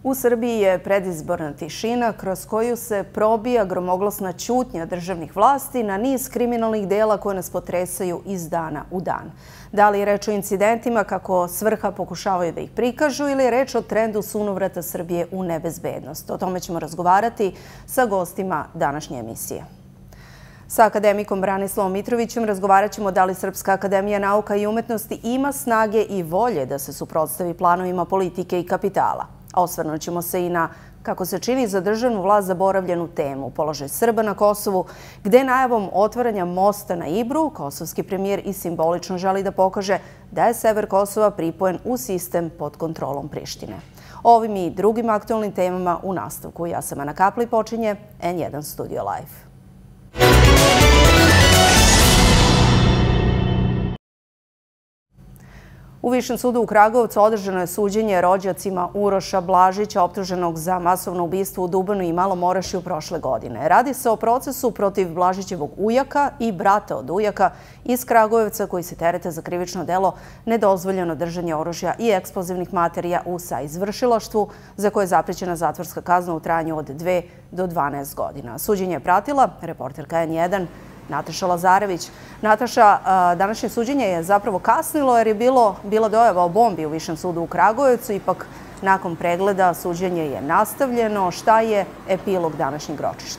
U Srbiji je predizborna tišina kroz koju se probija gromoglasna ćutnja državnih vlasti na niz kriminalnih dela koje nas potresaju iz dana u dan. Da li je reč o incidentima kako s vrha pokušavaju da ih prikažu ili je reč o trendu sunovrata Srbije u nebezbednost? O tome ćemo razgovarati sa gostima današnje emisije. Sa akademikom Branislavom Mitrovićem razgovarat ćemo da li Srpska akademija nauka i umetnosti ima snage i volje da se suprotstavi planovima politike i kapitala. Osvrnut ćemo se i na, kako se čini, za državnu vlast zaboravljenu temu, položaj Srba na Kosovu, gde najavom otvaranja mosta na Ibru kosovski premijer i simbolično želi da pokaže da je sever Kosova pripojen u sistem pod kontrolom Prištine. O ovim i drugim aktualnim temama u nastavku. Ja sam Ana Kapli, počinje N1 Studio Live. U Višem sudu u Kragujevcu održano je suđenje rođacima Uroša Blažića, optuženog za masovno ubistvo u Dubanu i Malom Orašju prošle godine. Radi se o procesu protiv Blažićevog ujaka i brata od ujaka iz Kragujevca koji se terete za krivično delo nedozvoljeno držanje oružja i eksplozivnih materija u saizvršilaštvu, za koje je zaprećena zatvorska kazna u trajanju od 2 do 12 godina. Suđenje je pratila reporterka N1 Nataša Lazarević. Nataša, današnje suđenje je zapravo kasnilo jer je bila dojava o bombi u Višem sudu u Kragujevcu. Ipak, nakon pregleda, suđenje je nastavljeno. Šta je epilog današnjeg ročišta?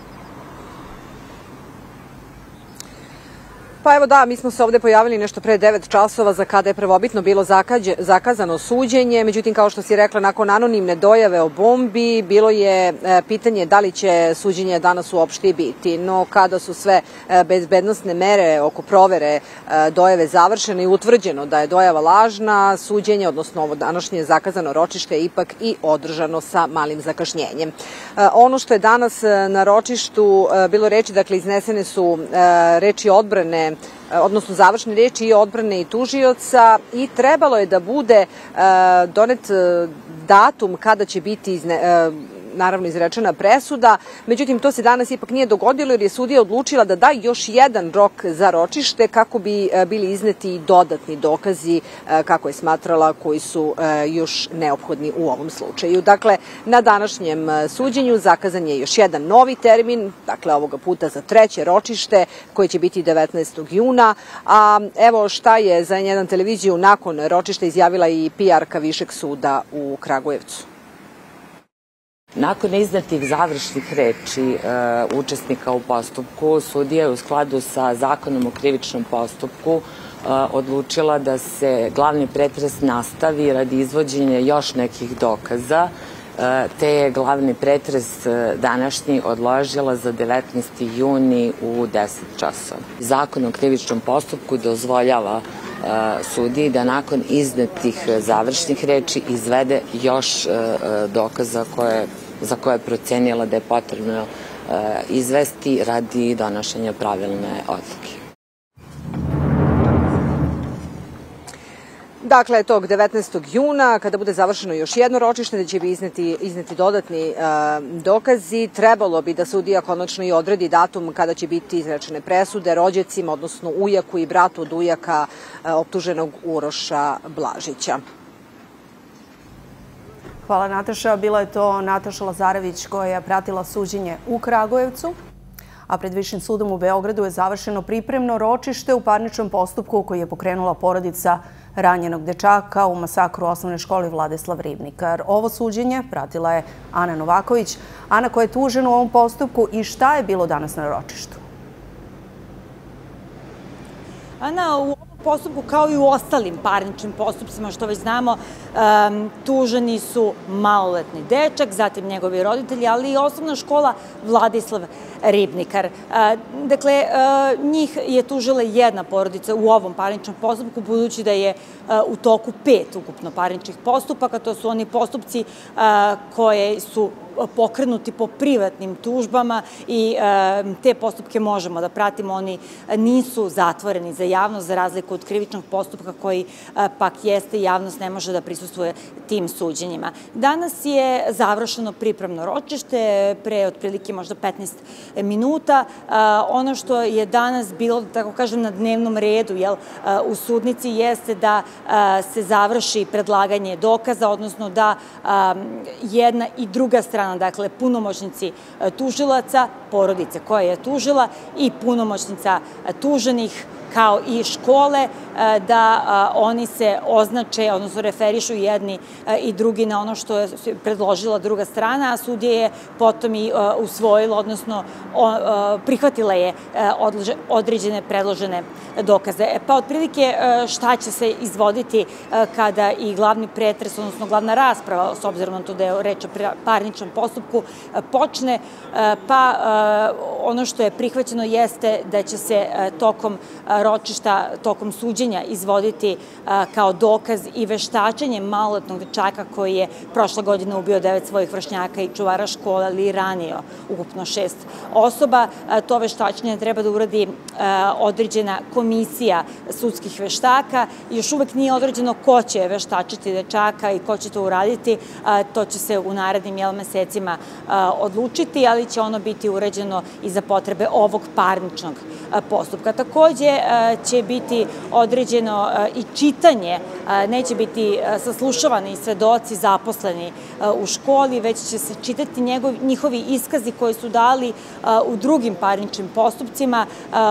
Pa evo da, mi smo se ovdje pojavili nešto pre 9 časova za kada je prvobitno bilo zakazano suđenje. Međutim, kao što si rekla, nakon anonimne dojave o bombi, bilo je pitanje da li će suđenje danas uopšte biti. No, kada su sve bezbednosne mere oko provere dojave završene i utvrđeno da je dojava lažna, suđenje, odnosno ovo današnje zakazano ročište, je ipak i održano sa malim zakašnjenjem. Ono što je danas na ročištu bilo reči, dakle, iznesene su reči odbrane, odnosno završne reči i odbrane i tužioca, i trebalo je da bude donet datum kada će biti naravno izrečena presuda. Međutim, to se danas ipak nije dogodilo jer je sudija odlučila da da još jedan rok za ročište kako bi bili izneti dodatni dokazi, kako je smatrala, koji su još neophodni u ovom slučaju. Dakle, na današnjem suđenju zakazan je još jedan novi termin, dakle ovoga puta za treće ročište koje će biti 19. juna. A evo šta je za N1 televiziju nakon ročišta izjavila i PR-ka Višeg suda u Kragujevcu. Nakon iznetih završnih reči učesnika u postupku, sudija je u skladu sa Zakonom o krivičnom postupku odlučila da se glavni pretres nastavi radi izvođenja još nekih dokaza, te je glavni pretres današnji odložila za 19. juni u 10 časova. Zakon o krivičnom postupku dozvoljava sudiji da nakon iznetih završnih reči izvede još dokaza za koje je procenila da je potrebno izvesti radi donošenja pravilne odluke. Dakle, tog 19. juna, kada bude završeno još jedno ročište, da će bi izneti dodatni dokazi, trebalo bi da sudija konačno i odredi datum kada će biti izrečene presude rođacima, odnosno ujaku i bratu od ujaka optuženog Uroša Blažića. Hvala, Nataša. Bila je to Nataša Lazarević koja je pratila suđenje u Kragujevcu, a pred Višim sudom u Beogradu je završeno pripremno ročište u parničnom postupku koji je pokrenula porodica ranjenog dečaka u masakru u osnovnoj školi Vladislav Ribnikar. Ovo suđenje pratila je Ana Novaković. Ana, koja je tužena u ovom postupku i šta je bilo danas na ročištu? Ana, u ovom postupku, kao i u ostalim parničnim postupcima, što već znamo, tuženi su maloletni dečak, zatim njegovi roditelji, ali i osnovna škola Vladislav Ribnikar. Dakle, njih je tužila jedna porodica u ovom parničnom postupku, budući da je u toku 5 ukupno parničnih postupaka. To su oni postupci koje su pokrenuti po privatnim tužbama i te postupke možemo da pratimo. Oni nisu zatvoreni za javnost, za razliku od krivičnog postupka koji pak jeste, javnost ne može da prisustvuje prisustvuje tim suđenjima. Danas je završeno pripremno ročište, pre otprilike možda 15 minuta. Ono što je danas bilo, da tako kažem, na dnevnom redu u sudnici jeste da se završi predlaganje dokaza, odnosno da jedna i druga strana, dakle punomoćnici tužilaca, porodice koja je tužila i punomoćnica tuženih, kao i škole, da oni se označe, odnosno referišu jedni i drugi na ono što je predložila druga strana, a sudija je potom i usvojila, odnosno prihvatila je određene predložene dokaze. Pa otprilike šta će se izvoditi kada i glavni pretres, odnosno glavna rasprava, s obzirom na to da je reč o parničnom postupku, počne, pa ono što je prihvaćeno jeste da će se tokom ročišta, tokom suđenja izvoditi kao dokaz i veštačenje maloletnog dečaka koji je prošle godine ubio 9 svojih vršnjaka i čuvara škola, ali i ranio ukupno 6 osoba. To veštačenje treba da uradi određena komisija sudskih veštaka. Još uvek nije određeno ko će veštačiti dečaka i ko će to uraditi. To će se u narednim mesecima odlučiti, ali će ono biti urađeno i za potrebe ovog parničnog postupka. Takođe će biti određeno i čitanje, neće biti saslušavani svedoci zaposleni u školi, već će se čitati njihovi iskazi koji su dali u drugim parničnim postupcima.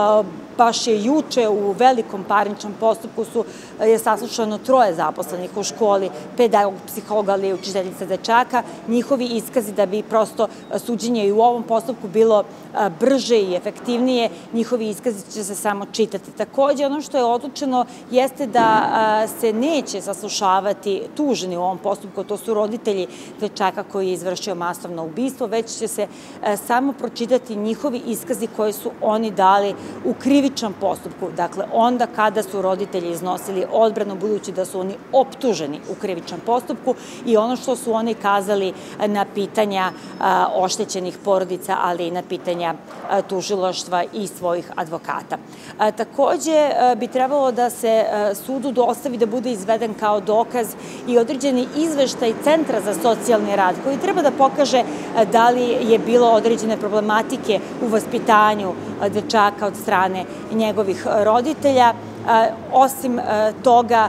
Baš je juče u velikom parničnom postupku je saslušano 3 zaposlenih u školi, pedagog, psiholog, ali i učiteljica dečaka. Njihovi iskazi da bi prosto suđenje i u ovom postupku bilo brže i efektivnije, njihovi iskazi će se samo čitati. Takođe, ono što je odlučeno jeste da se neće saslušavati tuženi u ovom postupku, to su roditelji dečaka koji je izvršio masovno ubistvo, već će se samo pročitati njihovi iskazi koji su oni dali u krivičnom postupku, dakle onda kada su roditelji iznosili odbranu, budući da su oni optuženi u krivičnom postupku, i ono što su oni kazali na pitanja oštećenih porodica, ali i na pitanja tužilaštva i svojih advokata. Takođe bi trebalo da se sudu dostavi da bude izveden kao dokaz i određeni izveštaj Centra za socijalni rad, koji treba da pokaže da li je bilo određene problematike u vaspitanju dečaka od strane njegovih roditelja. Osim toga,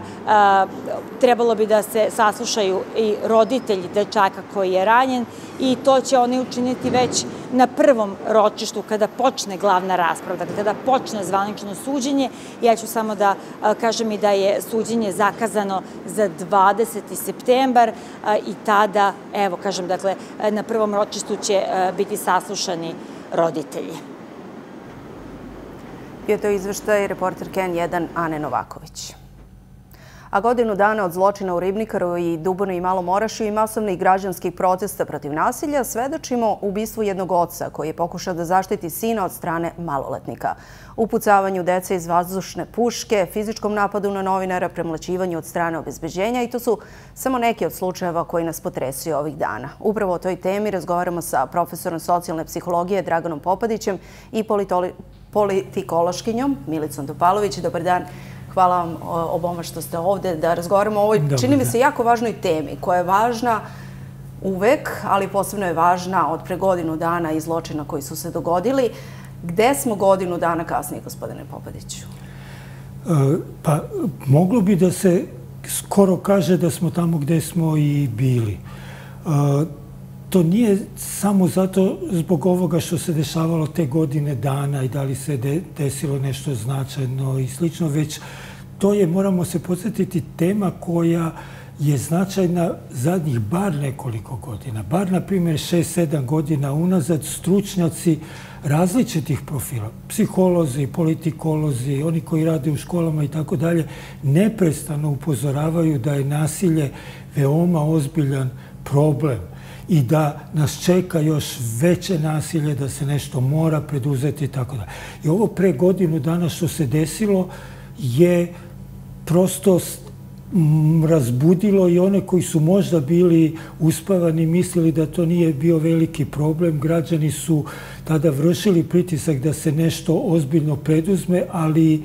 trebalo bi da se saslušaju i roditelji dečaka koji je ranjen, i to će oni učiniti već na prvom ročištu kada počne glavna rasprava, dakle kada počne zvanično suđenje. Ja ću samo da kažem i da je suđenje zakazano za 20. septembar i tada, evo kažem, dakle na prvom ročištu će biti saslušani roditelji. Bio to izveštaj reporterke N1 Ane Novaković. A godinu dana od zločina u Ribnikaru i Duboni i Malom Orašju i masovnih građanskih protesta protiv nasilja svedočimo ubistvu jednog oca koji je pokušao da zaštiti sina od strane maloletnika. Upucavanju dece iz vazdušne puške, fizičkom napadu na novinara, premlaćivanju od strane obezbeđenja, i to su samo neki od slučajeva koji nas potresuju ovih dana. Upravo o toj temi razgovaramo sa profesorom socijalne psihologije Draganom Popadićem i politikološkinjom Milicom Topalović. Dobar dan. Hvala vam oboma što ste ovde da razgovaramo o ovoj, čini mi se, jako važnoj temi koja je važna uvek, ali posebno je važna od pre godinu dana i zločina koji su se dogodili. Gde smo godinu dana kasnije, gospodine Popadiću? Pa, moglo bi da se skoro kaže da smo tamo gde smo i bili. To nije samo zato zbog ovoga što se dešavalo te godine dana i da li se desilo nešto značajno i slično, već to je, moramo se podsjetiti, tema koja je značajna zadnjih bar nekoliko godina. Bar, na primjer, 6-7 godina unazad stručnjaci različitih profila, psiholozi, politikolozi, oni koji rade u školama i tako dalje, neprestano upozoravaju da je nasilje veoma ozbiljan problem i da nas čeka još veće nasilje, da se nešto mora preduzeti i tako dalje. I ovo pre godinu dana što se desilo je prosto razbudilo i one koji su možda bili uspavani, mislili da to nije bio veliki problem. Građani su tada vršili pritisak da se nešto ozbiljno preduzme, ali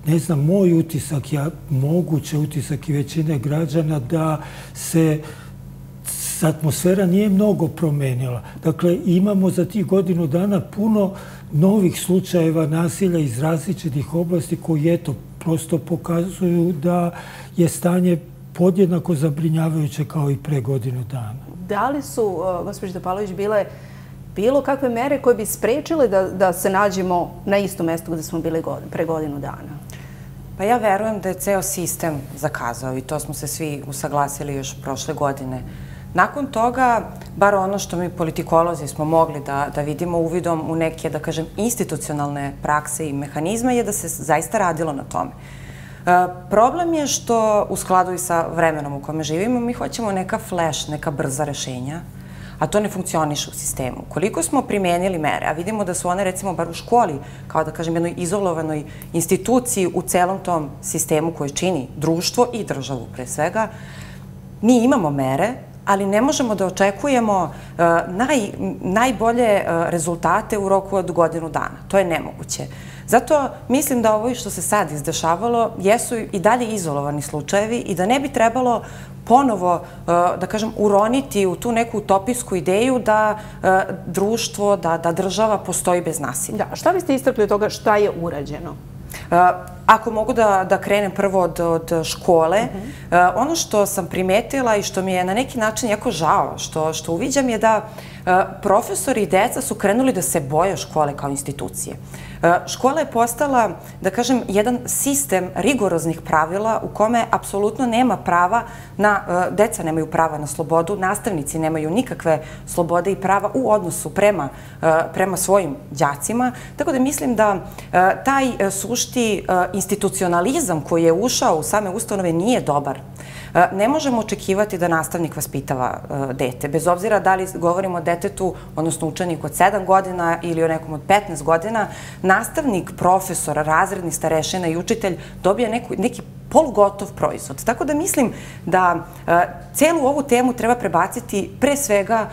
ne znam, moj utisak, moguće utisak i većine građana da se atmosfera nije mnogo promenila. Dakle, imamo za tih godinu dana puno novih slučajeva nasilja iz različitih oblasti koji, eto, prosto pokazuju da je stanje podjednako zabrinjavajuće kao i pre godinu dana. Da li su, gospođo Topalović, bile bilo kakve mere koje bi sprečile da se nađemo na istom mestu gde smo bili pre godinu dana? Pa ja verujem da je ceo sistem zakazao i to smo se svi usaglasili još prošle godine. Nakon toga, bar ono što mi politikolozi smo mogli da vidimo uvidom u neke, da kažem, institucionalne prakse i mehanizme, je da se zaista radilo na tome. Problem je što, u skladu i sa vremenom u kome živimo, mi hoćemo neka flash, neka brza rešenja, a to ne funkcioniše u sistemu. Koliko smo primenili mere, a vidimo da su one, recimo, bar u školi, kao da kažem, jednoj izolovanoj instituciji u celom tom sistemu koji čini društvo i državu, pre svega, mi imamo mere, ali ne možemo da očekujemo najbolje rezultate u roku od godinu dana. To je nemoguće. Zato mislim da ovo što se sad izdešavalo jesu i dalje izolovani slučajevi i da ne bi trebalo ponovo, da kažem, uroniti u tu neku utopijsku ideju da društvo, da država postoji bez nasilja. Da, šta biste istakli od toga šta je urađeno? Ako mogu da krenem prvo od škole, ono što sam primetila i što mi je na neki način jako žao, što uviđam je da profesori i deca su krenuli da se boje škole kao institucije. Škola je postala, da kažem, jedan sistem rigoroznih pravila u kome apsolutno nema prava deca nemaju prava na slobodu, nastavnici nemaju nikakve slobode i prava u odnosu prema svojim đacima. Tako da mislim da taj sušti institucionalizam koji je ušao u same ustanove nije dobar. Ne možemo očekivati da nastavnik vaspitava dete, bez obzira da li govorimo o detetu, odnosno učeniku od 7 godina ili o nekom od 15 godina, nastavnik, profesor, razredni starešina i učitelj dobija neki polugotov proizvod. Tako da mislim da celu ovu temu treba prebaciti pre svega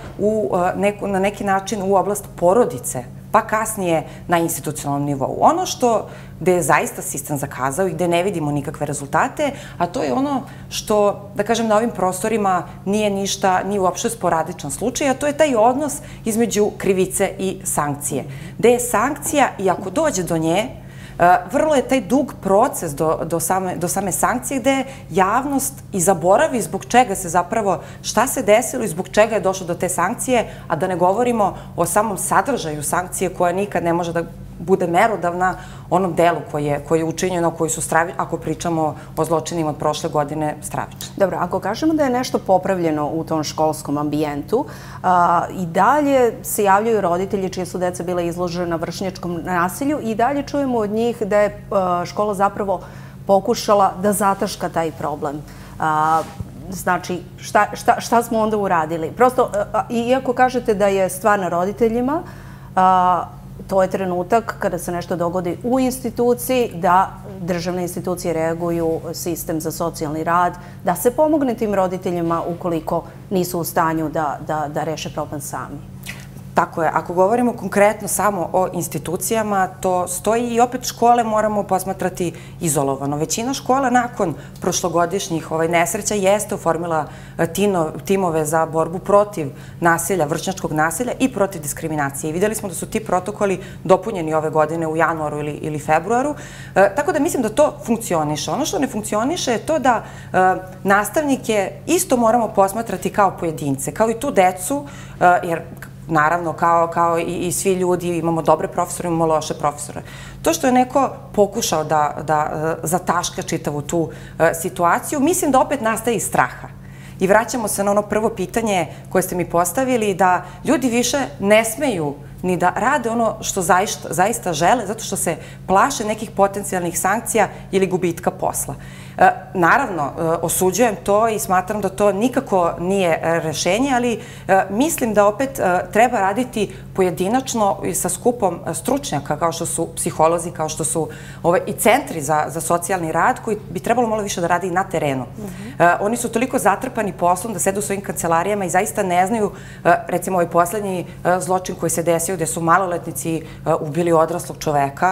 na neki način u oblast porodice, pa kasnije na institucionalnom nivou. Ono gde je zaista sistem zakazao i gde ne vidimo nikakve rezultate, a to je ono što, da kažem, na ovim prostorima nije uopšte sporadičan slučaj, a to je taj odnos između krivice i sankcije. Gde je sankcija, i ako dođe do nje, vrlo je taj dug proces do same sankcije gde javnost i zaboravi zbog čega se zapravo, šta se desilo i zbog čega je došlo do te sankcije, a da ne govorimo o samom sadržaju sankcije koja nikad ne može da bude merodavna onom delu koji je učinjeno, koji su stravični, ako pričamo o zločinima od prošle godine, stravični. Dobro, ako kažemo da je nešto popravljeno u tom školskom ambijentu, i dalje se javljaju roditelji čije su deca bila izložena vršnjačkom nasilju i dalje čujemo od njih da je škola zapravo pokušala da zataška taj problem. Znači, šta smo onda uradili? Prosto, iako kažete da je stvar na roditeljima, to je trenutak kada se nešto dogodi u instituciji, da državne institucije reaguju, sistem za socijalni rad, da se pomogne tim roditeljima ukoliko nisu u stanju da reše problem sami. Tako je. Ako govorimo konkretno samo o institucijama, to stoji i opet škole moramo posmatrati izolovano. Većina škola nakon prošlogodišnjih nesreća jeste oformila timove za borbu protiv nasilja, vršnjačkog nasilja i protiv diskriminacije. I videli smo da su ti protokoli dopunjeni ove godine u januaru ili februaru. Tako da mislim da to funkcioniše. Ono što ne funkcioniše je to da nastavnike isto moramo posmatrati kao pojedince, kao i tu decu, jer naravno, kao i svi ljudi, imamo dobre profesore, imamo loše profesore. To što je neko pokušao da zataška čitavu tu situaciju, mislim da opet nastaje iz straha. I vraćamo se na ono prvo pitanje koje ste mi postavili, da ljudi više ne smeju ni da rade ono što zaista žele, zato što se plaše nekih potencijalnih sankcija ili gubitka posla. Naravno, osuđujem to i smatram da to nikako nije rešenje, ali mislim da opet treba raditi pojedinačno i sa skupom stručnjaka, kao što su psiholozi, kao što su i centri za socijalni rad, koji bi trebalo malo više da radi i na terenu. Oni su toliko zatrpani poslom da sede u svojim kancelarijama i zaista ne znaju, recimo ovaj poslednji zločin koji se desio, gde su maloletnici ubili odraslog čoveka,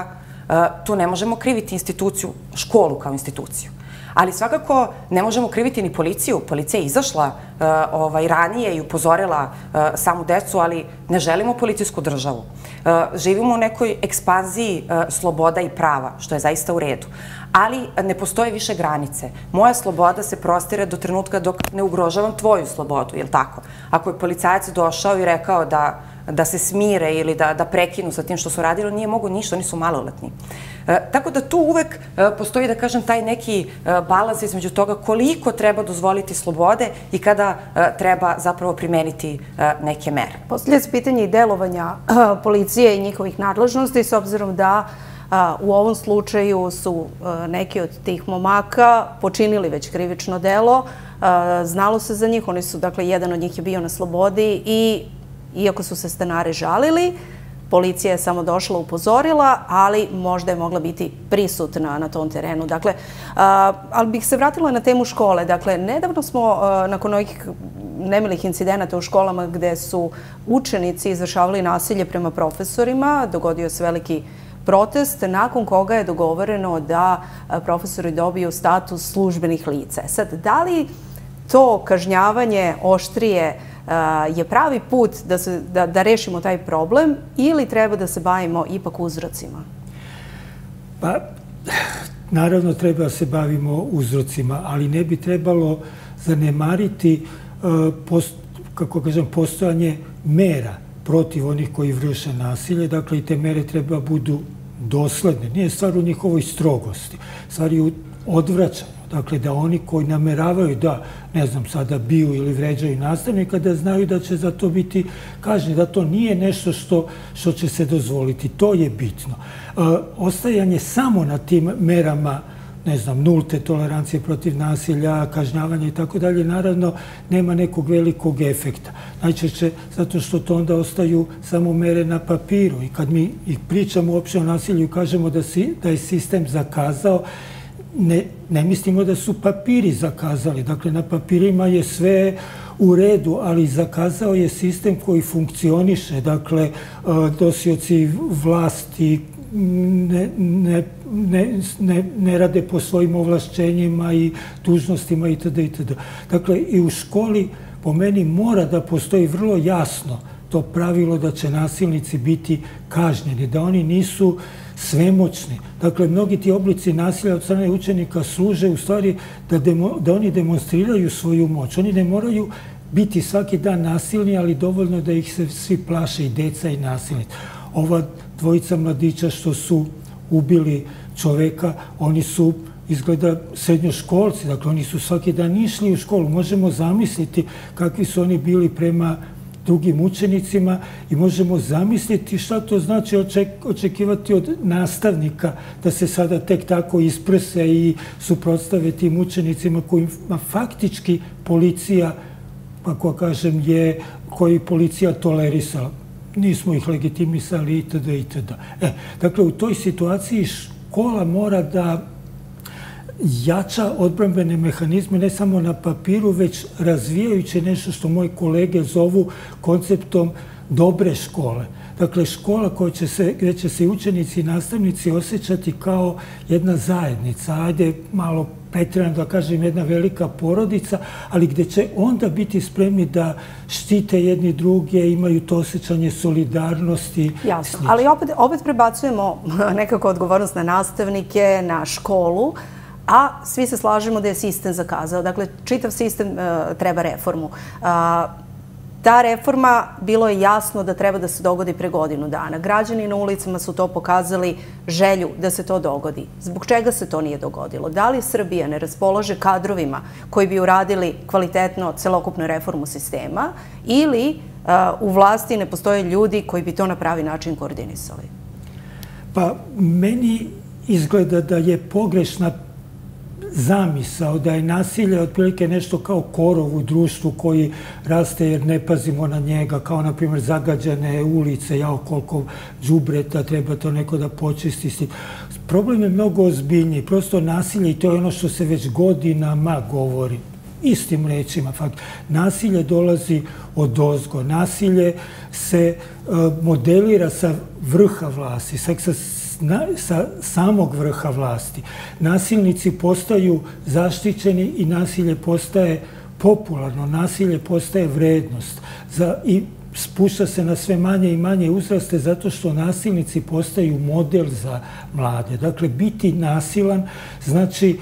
Tu ne možemo kriviti instituciju, školu kao instituciju. Ali svakako ne možemo kriviti ni policiju. Policija je izašla ranije i upozorila samu decu, ali ne želimo policijsku državu. Živimo u nekoj ekspanziji sloboda i prava, što je zaista u redu. Ali ne postoje više granice. Moja sloboda se prostire do trenutka dok ne ugrožavam tvoju slobodu, je li tako? Ako je policajac došao i rekao da se smire ili da prekinu sa tim što su radili, nije mogu ništa, oni su maloletni. Tako da tu uvek postoji, da kažem, taj neki balans između toga koliko treba dozvoliti slobode i kada treba zapravo primeniti neke mere. Postavlja se pitanje i delovanja policije i njihovih nadležnosti, s obzirom da u ovom slučaju su neki od tih momaka počinili već krivično delo, znalo se za njih, oni su, dakle, jedan od njih je bio na slobodi i iako su se stanari žalili, policija je samo došla, upozorila, ali možda je mogla biti prisutna na tom terenu. Dakle, ali bih se vratila na temu škole. Dakle, nedavno smo, nakon ovih nemilih incidenata u školama gde su učenici izvršavali nasilje prema profesorima, dogodio se veliki protest, nakon koga je dogovoreno da profesori dobiju status službenih lica. Sad, da li to kažnjavanje oštrije je pravi put da rešimo taj problem ili treba da se bavimo ipak uzrocima? Pa, naravno treba da se bavimo uzrocima, ali ne bi trebalo zanemariti, kako kažem, postojanje mera protiv onih koji vrše nasilje. Dakle, i te mere treba budu dosledne. Nije stvar u njihovoj strogosti, stvar je u odvraćanju. Dakle, da oni koji nameravaju da, ne znam, sada biju ili vređaju nastavnika, da znaju da će za to biti kažnjeni, da to nije nešto što će se dozvoliti. To je bitno. Ostajanje samo na tim merama, ne znam, nulte tolerancije protiv nasilja, kažnjavanja i tako dalje, naravno, nema nekog velikog efekta. Najčešće zato što to onda ostaju samo mere na papiru. I kad mi pričamo uopšte o nasilju i kažemo da je sistem zakazao, ne mislimo da su papiri zakazali. Dakle, na papirima je sve u redu, ali zakazao je sistem koji funkcioniše. Dakle, nosioci vlasti ne rade po svojim ovlašćenjima i dužnostima itd. Dakle, i u školi po meni mora da postoji vrlo jasno to pravilo da će nasilnici biti kažnjeni, da oni nisu svemoćni. Dakle, mnogi ti oblici nasilja od strane učenika služe u stvari da oni demonstriraju svoju moć. Oni ne moraju biti svaki dan nasilni, ali dovoljno da ih se svi plaše, i deca i nasilnici. Ova dvojica mladića što su ubili čoveka, oni su izgleda srednjoškolci, dakle oni su svaki dan išli u školu. Možemo zamisliti kakvi su oni bili prema drugim učenicima i možemo zamisliti šta to znači očekivati od nastavnika da se sada tek tako isprse i suprotstave tim učenicima kojima faktički policija, kako kažem, koji policija tolerisala. Nismo ih legitimisali itd. itd. Dakle, u toj situaciji škola mora da jača odbrambene mehanizme ne samo na papiru, već razvijajući nešto što moji kolege zovu konceptom dobre škole. Dakle, škola gdje će se učenici i nastavnici osjećati kao jedna zajednica, ajde malo pretjerano da kažem jedna velika porodica, ali gdje će onda biti spremni da štite jedni druge, imaju to osjećanje solidarnosti. Jasno, ali opet prebacujemo nekako odgovornost na nastavnike, na školu, a svi se slažemo da je sistem zakazao. Dakle, čitav sistem treba reformu. Ta reforma, bilo je jasno da treba da se dogodi pre godinu dana. Građani na ulicama su to pokazali želju da se to dogodi. Zbog čega se to nije dogodilo? Da li Srbija ne raspolaže kadrovima koji bi uradili kvalitetno celokupnu reformu sistema ili u vlasti ne postoje ljudi koji bi to na pravi način koordinisali? Pa, meni izgleda da je pogrešna zamisao da je nasilje otprilike nešto kao korov u društvu koji raste jer ne pazimo na njega, kao na primjer zagađene ulice, jao koliko đubreta, treba to neko da počisti. Problem je mnogo ozbiljniji, prosto nasilje, i to je ono što se već godinama govori, istim rečima. Nasilje dolazi od ozgo. Nasilje se modelira sa vrha vlasti, sa samog vrha vlasti. Nasilnici postaju zaštićeni i nasilje postaje popularno. Nasilje postaje vrednost. I spušta se na sve manje i manje uzraste zato što nasilnici postaju model za mlade. Dakle, biti nasilan znači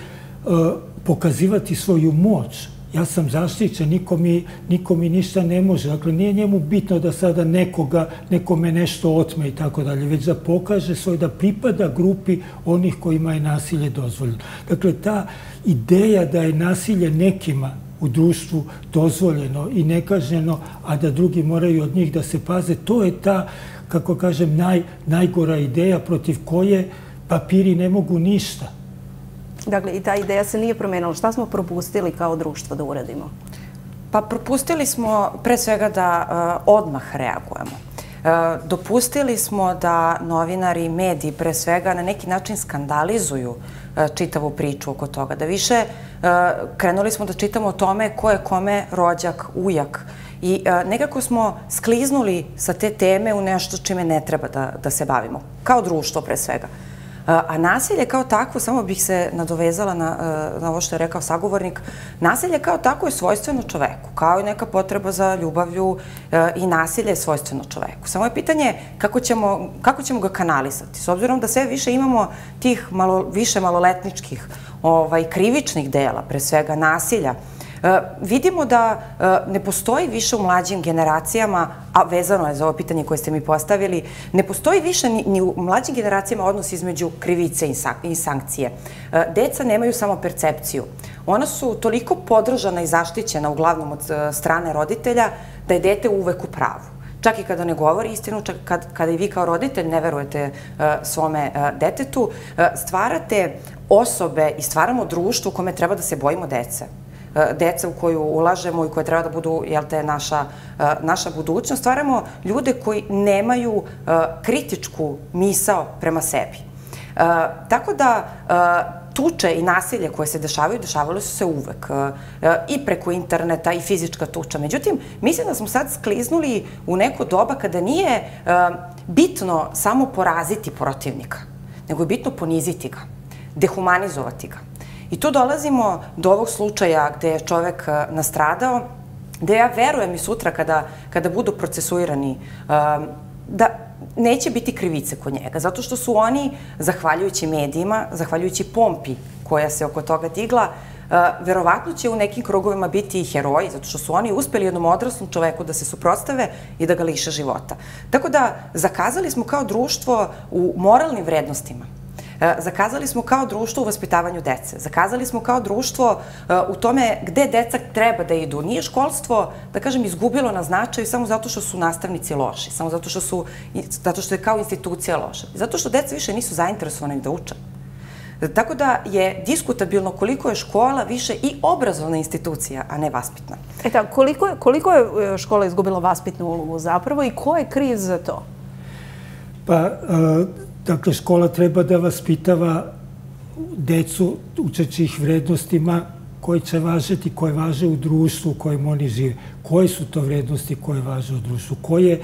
pokazivati svoju moć. Ja sam zaštićen, niko mi ništa ne može. Dakle, nije njemu bitno da sada nekome nešto otme i tako dalje, već da pokaže da pripada grupi onih kojima je nasilje dozvoljeno. Dakle, ta ideja da je nasilje nekima u društvu dozvoljeno i nekažnjeno, a da drugi moraju od njih da se paze, to je ta, kako kažem, najgora ideja protiv koje papiri ne mogu ništa. Dakle, i ta ideja se nije promenila. Šta smo propustili kao društvo da uradimo? Pa propustili smo pre svega da odmah reagujemo. Dopustili smo da novinari i mediji pre svega na neki način skandalizuju čitavu priču oko toga. Da više krenuli smo da čitamo o tome ko je kome rođak, ujak. I nekako smo skliznuli sa te teme u nešto čime ne treba da se bavimo. Kao društvo pre svega. A nasilje kao takvo, samo bih se nadovezala na ovo što je rekao sagovornik, nasilje kao takvo je svojstveno čoveku, kao i neka potreba za ljubavlju i nasilje je svojstveno čoveku. Samo je pitanje kako ćemo ga kanalisati. S obzirom da sve više imamo tih više maloletničkih krivičnih dela, pre svega nasilja, vidimo da ne postoji više u mlađim generacijama, a vezano je za ovo pitanje koje ste mi postavili, ne postoji više ni u mlađim generacijama odnos između krivice i sankcije. Deca nemaju samo percepciju. Ona su toliko podržana i zaštićena uglavnom od strane roditelja da je dete uvek u pravu. Čak i kada ne govori istinu, čak kada i vi kao roditelj ne verujete svome detetu, stvarate osobe i stvaramo društvo u kome treba da se bojimo dece. Deca u koju ulažemo i koje treba da budu, naša budućnost, stvaramo ljude koji nemaju kritičku misao prema sebi. Tako da tuče i nasilje koje se dešavale su se uvek. I preko interneta i fizička tuča. Međutim, mislim da smo sad skliznuli u neko doba kada nije bitno samo poraziti protivnika, nego je bitno poniziti ga, dehumanizovati ga. I tu dolazimo do ovog slučaja gde je čovek nastradao, gde ja verujem i sutra kada budu procesuirani da neće biti krivice kod njega, zato što su oni, zahvaljujući medijima, zahvaljujući pompi koja se oko toga digla, verovatno će u nekim krugovima biti i heroji, zato što su oni uspeli jednom odraslom čoveku da se suprotstave i da ga liše života. Tako da zakazali smo kao društvo u moralnim vrednostima. Zakazali smo kao društvo u vaspitavanju dece. Zakazali smo kao društvo u tome gde deca treba da idu. Nije školstvo, da kažem, izgubilo na značaju samo zato što su nastavnici loši, samo zato što je kao institucija loša. Zato što deca više nisu zainteresovani da uče. Tako da je diskutabilno koliko je škola više i obrazovna institucija, a ne vaspitna. Koliko je škola izgubila vaspitnu ulogu zapravo i ko je kriv za to? Pa, dakle, škola treba da vaspitava decu učeći ih vrednostima koje će važiti, koje važe u društvu u kojem oni žive. Koje su to vrednosti koje važe u društvu?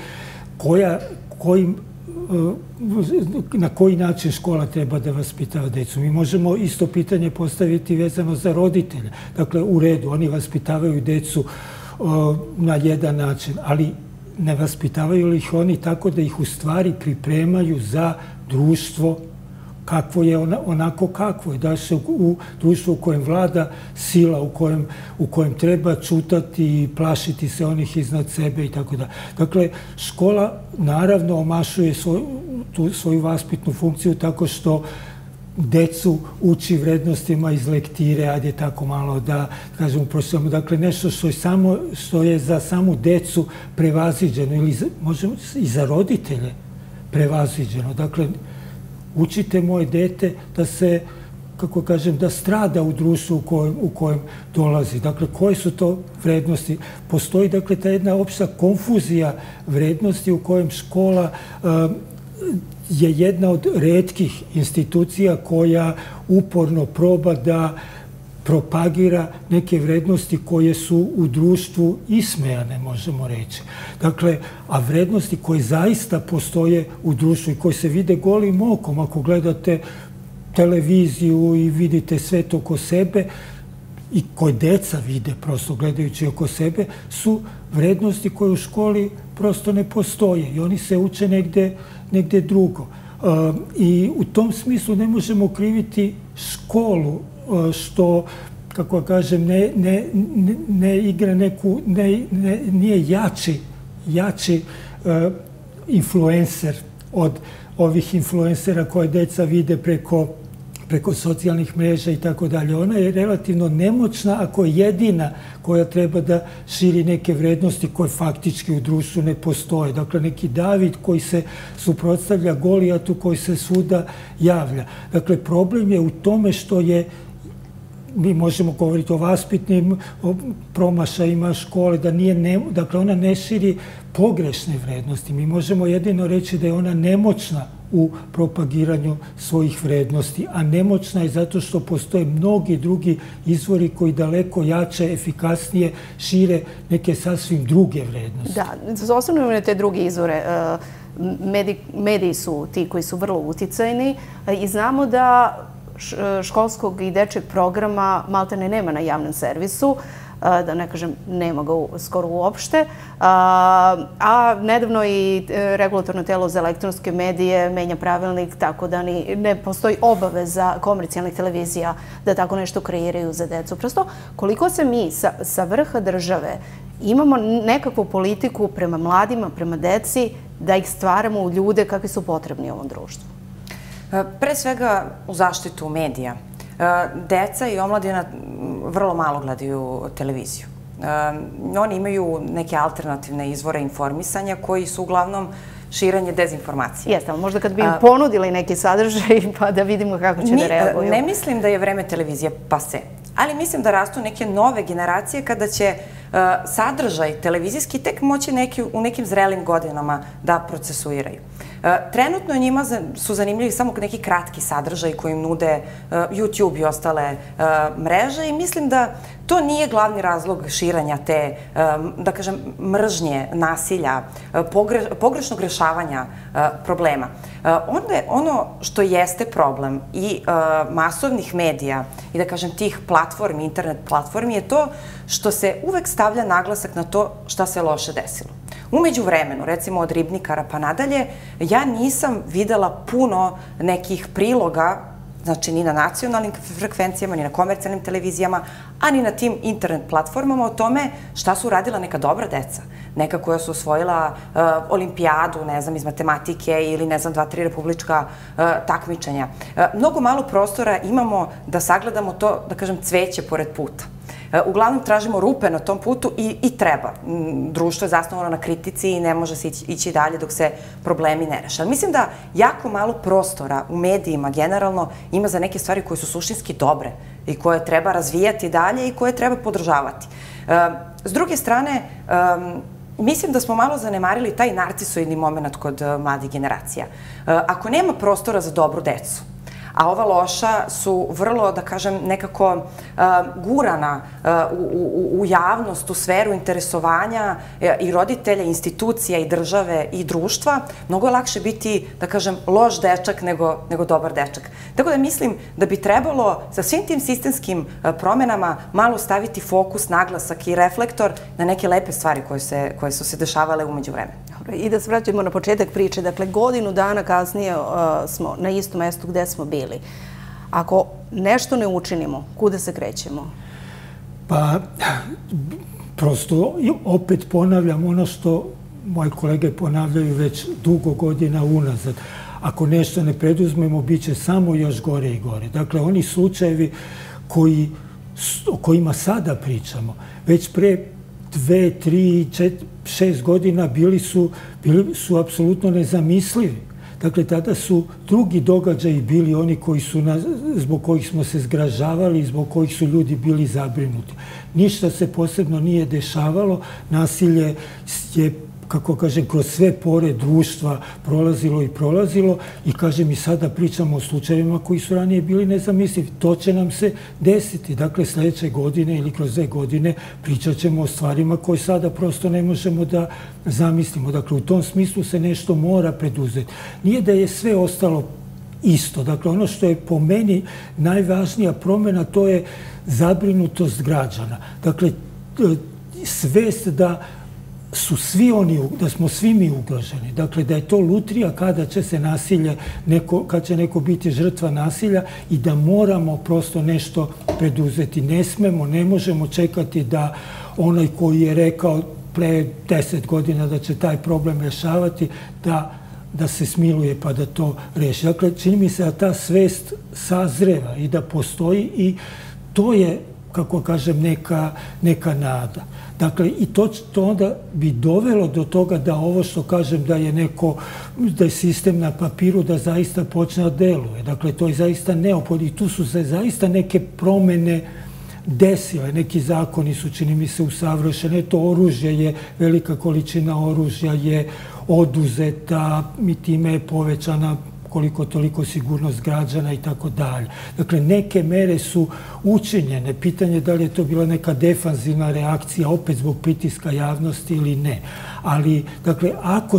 Na koji način škola treba da vaspitava decu? Mi možemo isto pitanje postaviti vezano za roditelje. Dakle, u redu, oni vaspitavaju decu na jedan način, ali ne vaspitavaju li ih oni tako da ih u stvari pripremaju za društvo kakvo je onako kakvo je. Da se u društvu u kojem vlada sila, u kojem treba čutati i plašiti se onih iznad sebe i tako da. Dakle, škola naravno omašuje svoju vaspitnu funkciju tako što decu uči vrednostima iz lektire, ajde tako malo da kažemo prošljamo. Dakle, nešto što je za samu decu prevaziđeno ili možemo i za roditelje prevaziđeno. Dakle, učite moje dete da se, kako kažem, da strada u društvu u kojem dolazi. Dakle, koje su to vrednosti? Postoji, dakle, ta jedna opšta konfuzija vrednosti u kojem škola je jedna od retkih institucija koja uporno proba da propagira neke vrednosti koje su u društvu ismejane, možemo reći. Dakle, a vrednosti koje zaista postoje u društvu i koje se vide golim okom, ako gledate televiziju i vidite sve to oko sebe i koje deca vide prosto gledajući oko sebe, su vrednosti koje u školi prosto ne postoje i oni se uče negde drugo. I u tom smislu ne možemo kriviti školu što, kako kažem, ne igra neku, nije jači influencer od ovih influencera koje deca vide preko socijalnih mreža i tako dalje. Ona je relativno nemoćna ako je jedina koja treba da širi neke vrednosti koje faktički u društvu ne postoje. Dakle, neki David koji se suprotstavlja Golijatu koji se svuda javlja. Dakle, problem je u tome što je, mi možemo govoriti o vaspitnim promašajima škole, dakle, ona ne širi pogrešne vrednosti. Mi možemo jedino reći da je ona nemoćna u propagiranju svojih vrednosti, a nemoćna je zato što postoje mnogi drugi izvori koji daleko jače, efikasnije šire neke sasvim druge vrednosti. Da, osnovno na te druge izvore. Mediji su ti koji su vrlo uticajni i znamo da školskog i dečjeg programa maltene nema na javnom servisu, da ne kažem nema ga skoro uopšte, a nedavno i regulatorno telo za elektronske medije menja pravilnik tako da ne postoji obaveza komercijalnih televizija da tako nešto kreiraju za decu. Prosto, koliko se mi sa vrha države imamo nekakvu politiku prema mladima, prema deci, da ih stvaramo u ljude kakvi su potrebni u ovom društvu? Pre svega u zaštitu medija. Deca i omladina vrlo malo gledaju televiziju. Oni imaju neke alternativne izvore informisanja koji su uglavnom širenje dezinformacije. Jeste, ali možda kad bi im ponudili neki sadržaj pa da vidimo kako će da reaguju. Ne mislim da je vreme televizije pase, ali mislim da rastu neke nove generacije kada će sadržaj televizijski tek moći u nekim zrelim godinama da procesuiraju. Trenutno njima su zanimljivi samo neki kratki sadržaj koji im nude YouTube i ostale mreže i mislim da to nije glavni razlog širanja te, da kažem, mržnje, nasilja, pogrešnog rešavanja problema. Ono što jeste problem i masovnih medija i, da kažem, tih platformi, internet platformi, je to što se uvek stavlja naglasak na to šta se loše desilo. Umeđu vremenu, recimo od Ribnikara pa nadalje, ja nisam videla puno nekih priloga, znači ni na nacionalnim frekvencijama, ni na komercijalnim televizijama, a ni na tim internet platformama o tome šta su radila neka dobra deca. Neka koja su osvojila olimpijadu, ne znam, iz matematike ili, ne znam, 2-3 republička takmičenja. Mnogo malo prostora imamo da sagledamo to, da kažem, cveće pored puta. Uglavnom tražimo rupe na tom putu i treba. Društvo je zasnovano na kritici i ne može se ići dalje dok se problemi ne reše. Mislim da jako malo prostora u medijima generalno ima za neke stvari koje su suštinski dobre i koje treba razvijati dalje i koje treba podržavati. S druge strane, mislim da smo malo zanemarili taj narcisoidni moment kod mladih generacija. Ako nema prostora za dobru decu, a ova loša su vrlo, da kažem, nekako gurana u javnost, u sferu interesovanja i roditelja, institucija i države i društva, mnogo je lakše biti, da kažem, loš dečak nego dobar dečak. Tako da mislim da bi trebalo sa svim tim sistemskim promenama malo staviti fokus, naglasak i reflektor na neke lepe stvari koje su se dešavale umeđu vremenu. I da se vraćamo na početak priče. Dakle, godinu dana kasnije smo na istom mestu gde smo bili. Ako nešto ne učinimo, kuda se krećemo? Pa, prosto opet ponavljam ono što moji kolege ponavljaju već dugo godina unazad. Ako nešto ne preduzmemo, bit će samo još gore i gore. Dakle, oni slučajevi o kojima sada pričamo, već pre 2, 3, 4, 6 godina bili su apsolutno nezamislivi. Dakle, tada su drugi događaji bili oni zbog kojih smo se zgražavali i zbog kojih su ljudi bili zabrinuti. Ništa se posebno nije dešavalo. Nasilje je, kako kažem, kroz sve pore društva prolazilo i prolazilo i kažem i sada pričamo o slučajevima koji su ranije bili nezamislivi. To će nam se desiti. Dakle, sljedeće godine ili kroz 2 godine pričat ćemo o stvarima koje sada prosto ne možemo da zamislimo. Dakle, u tom smislu se nešto mora preduzeti. Nije da je sve ostalo isto. Dakle, ono što je po meni najvažnija promjena, to je zabrinutost građana. Dakle, svest da su svi oni, da smo svi mi ugroženi. Dakle, da je to lutrija kada će se nasilje, kad će neko biti žrtva nasilja i da moramo prosto nešto preduzeti. Ne smemo, ne možemo čekati da onaj koji je rekao pre 10 godina da će taj problem rješavati, da se smiluje pa da to reši. Dakle, čini mi se da ta svest sazreva i da postoji i to je, kako kažem, neka nada. Dakle, i to onda bi dovelo do toga da ovo što kažem da je sistem na papiru da zaista počne da deluje. Dakle, to je zaista neophodno i tu su se zaista neke promene desile. Neki zakoni su, čini mi se, usavršene. To oružje je, velika količina oružja je oduzeta i time je povećana koliko toliko sigurnost građana i tako dalje. Dakle, neke mere su učinjene. Pitanje je da li je to bila neka reakcija opet zbog pritiska javnosti ili ne. Ali, dakle,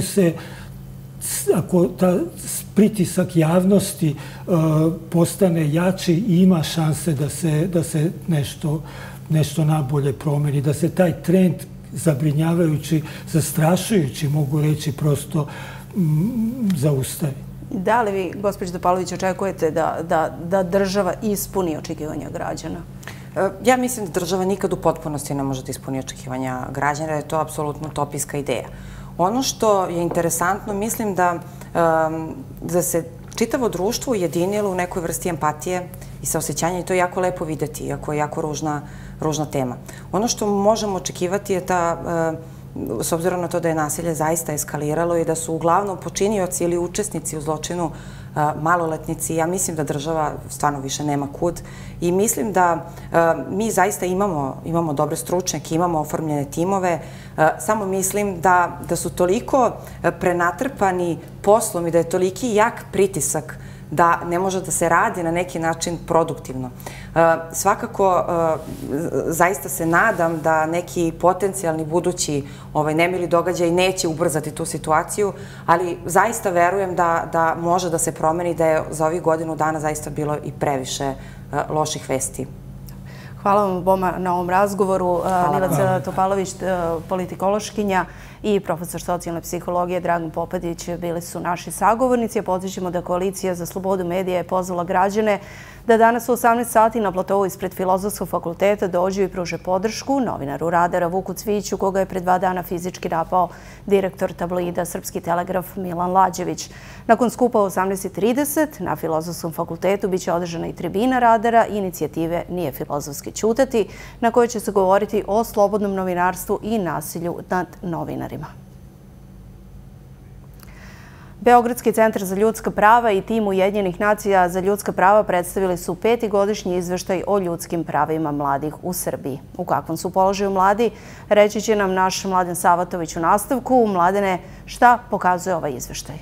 ako ta pritisak javnosti postane jači, ima šanse da se nešto nabolje promeni, da se taj trend zabrinjavajući, zastrašujući, mogu reći, prosto zaustavi. Da li vi, gospođo Topalović, očekujete da država ispuni očekivanja građana? Ja mislim da država nikad u potpunosti ne može da ispuni očekivanja građana, jer je to apsolutno utopijska ideja. Ono što je interesantno, mislim da se čitavo društvo ujedinilo u nekoj vrsti empatije i saosećanja i to je jako lepo videti, iako je jako ružna tema. Ono što možemo očekivati je s obzirom na to da je nasilje zaista eskaliralo i da su uglavnom počinioci ili učesnici u zločinu maloletnici, ja mislim da država stvarno više nema kud i mislim da mi zaista imamo dobre stručnjake, imamo oformljene timove, samo mislim da su toliko prenatrpani poslom i da je toliki jak pritisak da ne može da se radi na neki način produktivno. Svakako, zaista se nadam da neki potencijalni budući nemili događaj neće ubrzati tu situaciju, ali zaista verujem da može da se promeni, da je za ovih godinu dana zaista bilo i previše loših vesti. Hvala vam oboma na ovom razgovoru. Milica Topalović, politikološkinja, i profesor socijalne psihologije Dragan Popadić bili su naši sagovornici. Podsjećamo da Koalicija za slobodu medija je pozvala građane da danas u 18 sati na platovu ispred Filozofskog fakulteta dođu i pruže podršku novinaru Radara Vuku Cvijiću, koga je pre 2 dana fizički napao direktor tabloida Srpski telegraf Milan Lađević. Nakon skupa u 18:30 na Filozofskom fakultetu biće održana i tribina Radara i inicijative Nije filozofski ćutati, na kojoj će se govoriti o slobodnom novinarstvu i nasilju nad novinarima. Beogradski centar za ljudska prava i tim Ujedinjenih nacija za ljudska prava predstavili su 5. godišnji izveštaj o ljudskim pravima mladih u Srbiji. U kakvom su položaju mladi, reći će nam naš Mladen Savatović u nastavku. Mladene, šta pokazuje ovaj izveštaj?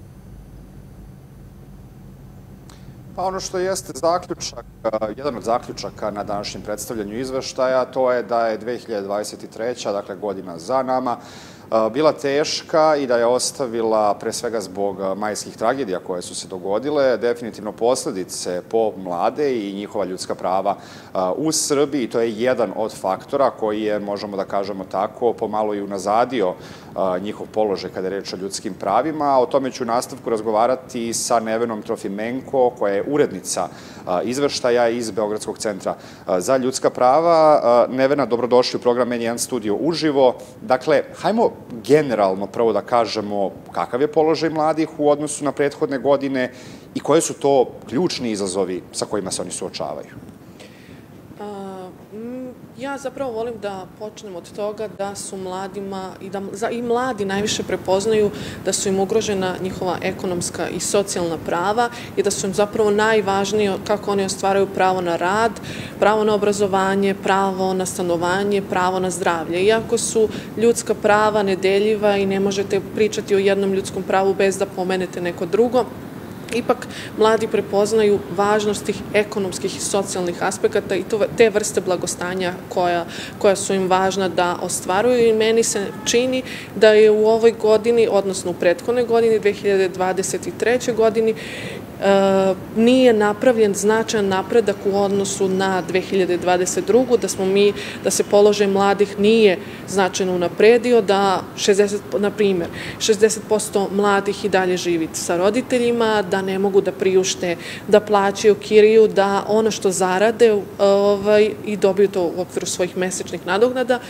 Pa ono što jeste zaključak, jedan od zaključaka na današnjem predstavljanju izveštaja, to je da je 2023. dakle godina za nama, bila teška i da je ostavila, pre svega zbog majskih tragedija koje su se dogodile, definitivno posledice po mlade i njihova ljudska prava u Srbiji. To je jedan od faktora koji je, možemo da kažemo tako, pomalo i unazadio njihov položaj kada je reč o ljudskim pravima. O tome ću u nastavku razgovarati sa Nevenom Trofimenko, koja je urednica izveštaja iz Beogradskog centra za ljudska prava. Nevena, dobrodošli u program N1 Studio uživo. Dakle, hajmo generalno prvo da kažemo kakav je položaj mladih u odnosu na prethodne godine i koje su to ključni izazovi sa kojima se oni suočavaju. Ja zapravo volim da počnem od toga da su mladima i mladi najviše prepoznaju da su im ugrožena njihova ekonomska i socijalna prava i da su im zapravo najvažnije kako oni ostvaraju pravo na rad, pravo na obrazovanje, pravo na stanovanje, pravo na zdravlje. Iako su ljudska prava nedeljiva i ne možete pričati o jednom ljudskom pravu bez da pomenete neko drugo, ipak mladi prepoznaju važnost tih ekonomskih i socijalnih aspekata i te vrste blagostanja koja su im važna da ostvaruju i meni se čini da je u ovoj godini, odnosno u prethodnoj godini, 2023. godini, nije napravljen značajan napredak u odnosu na 2022. Da se položaj mladih nije značajno unapredio, da na primjer 60% mladih i dalje živi sa roditeljima, da ne mogu da priušte, da plaćaju kiriju, da ono što zarade i dobiju to u okviru svojih mesečnih nadoknada,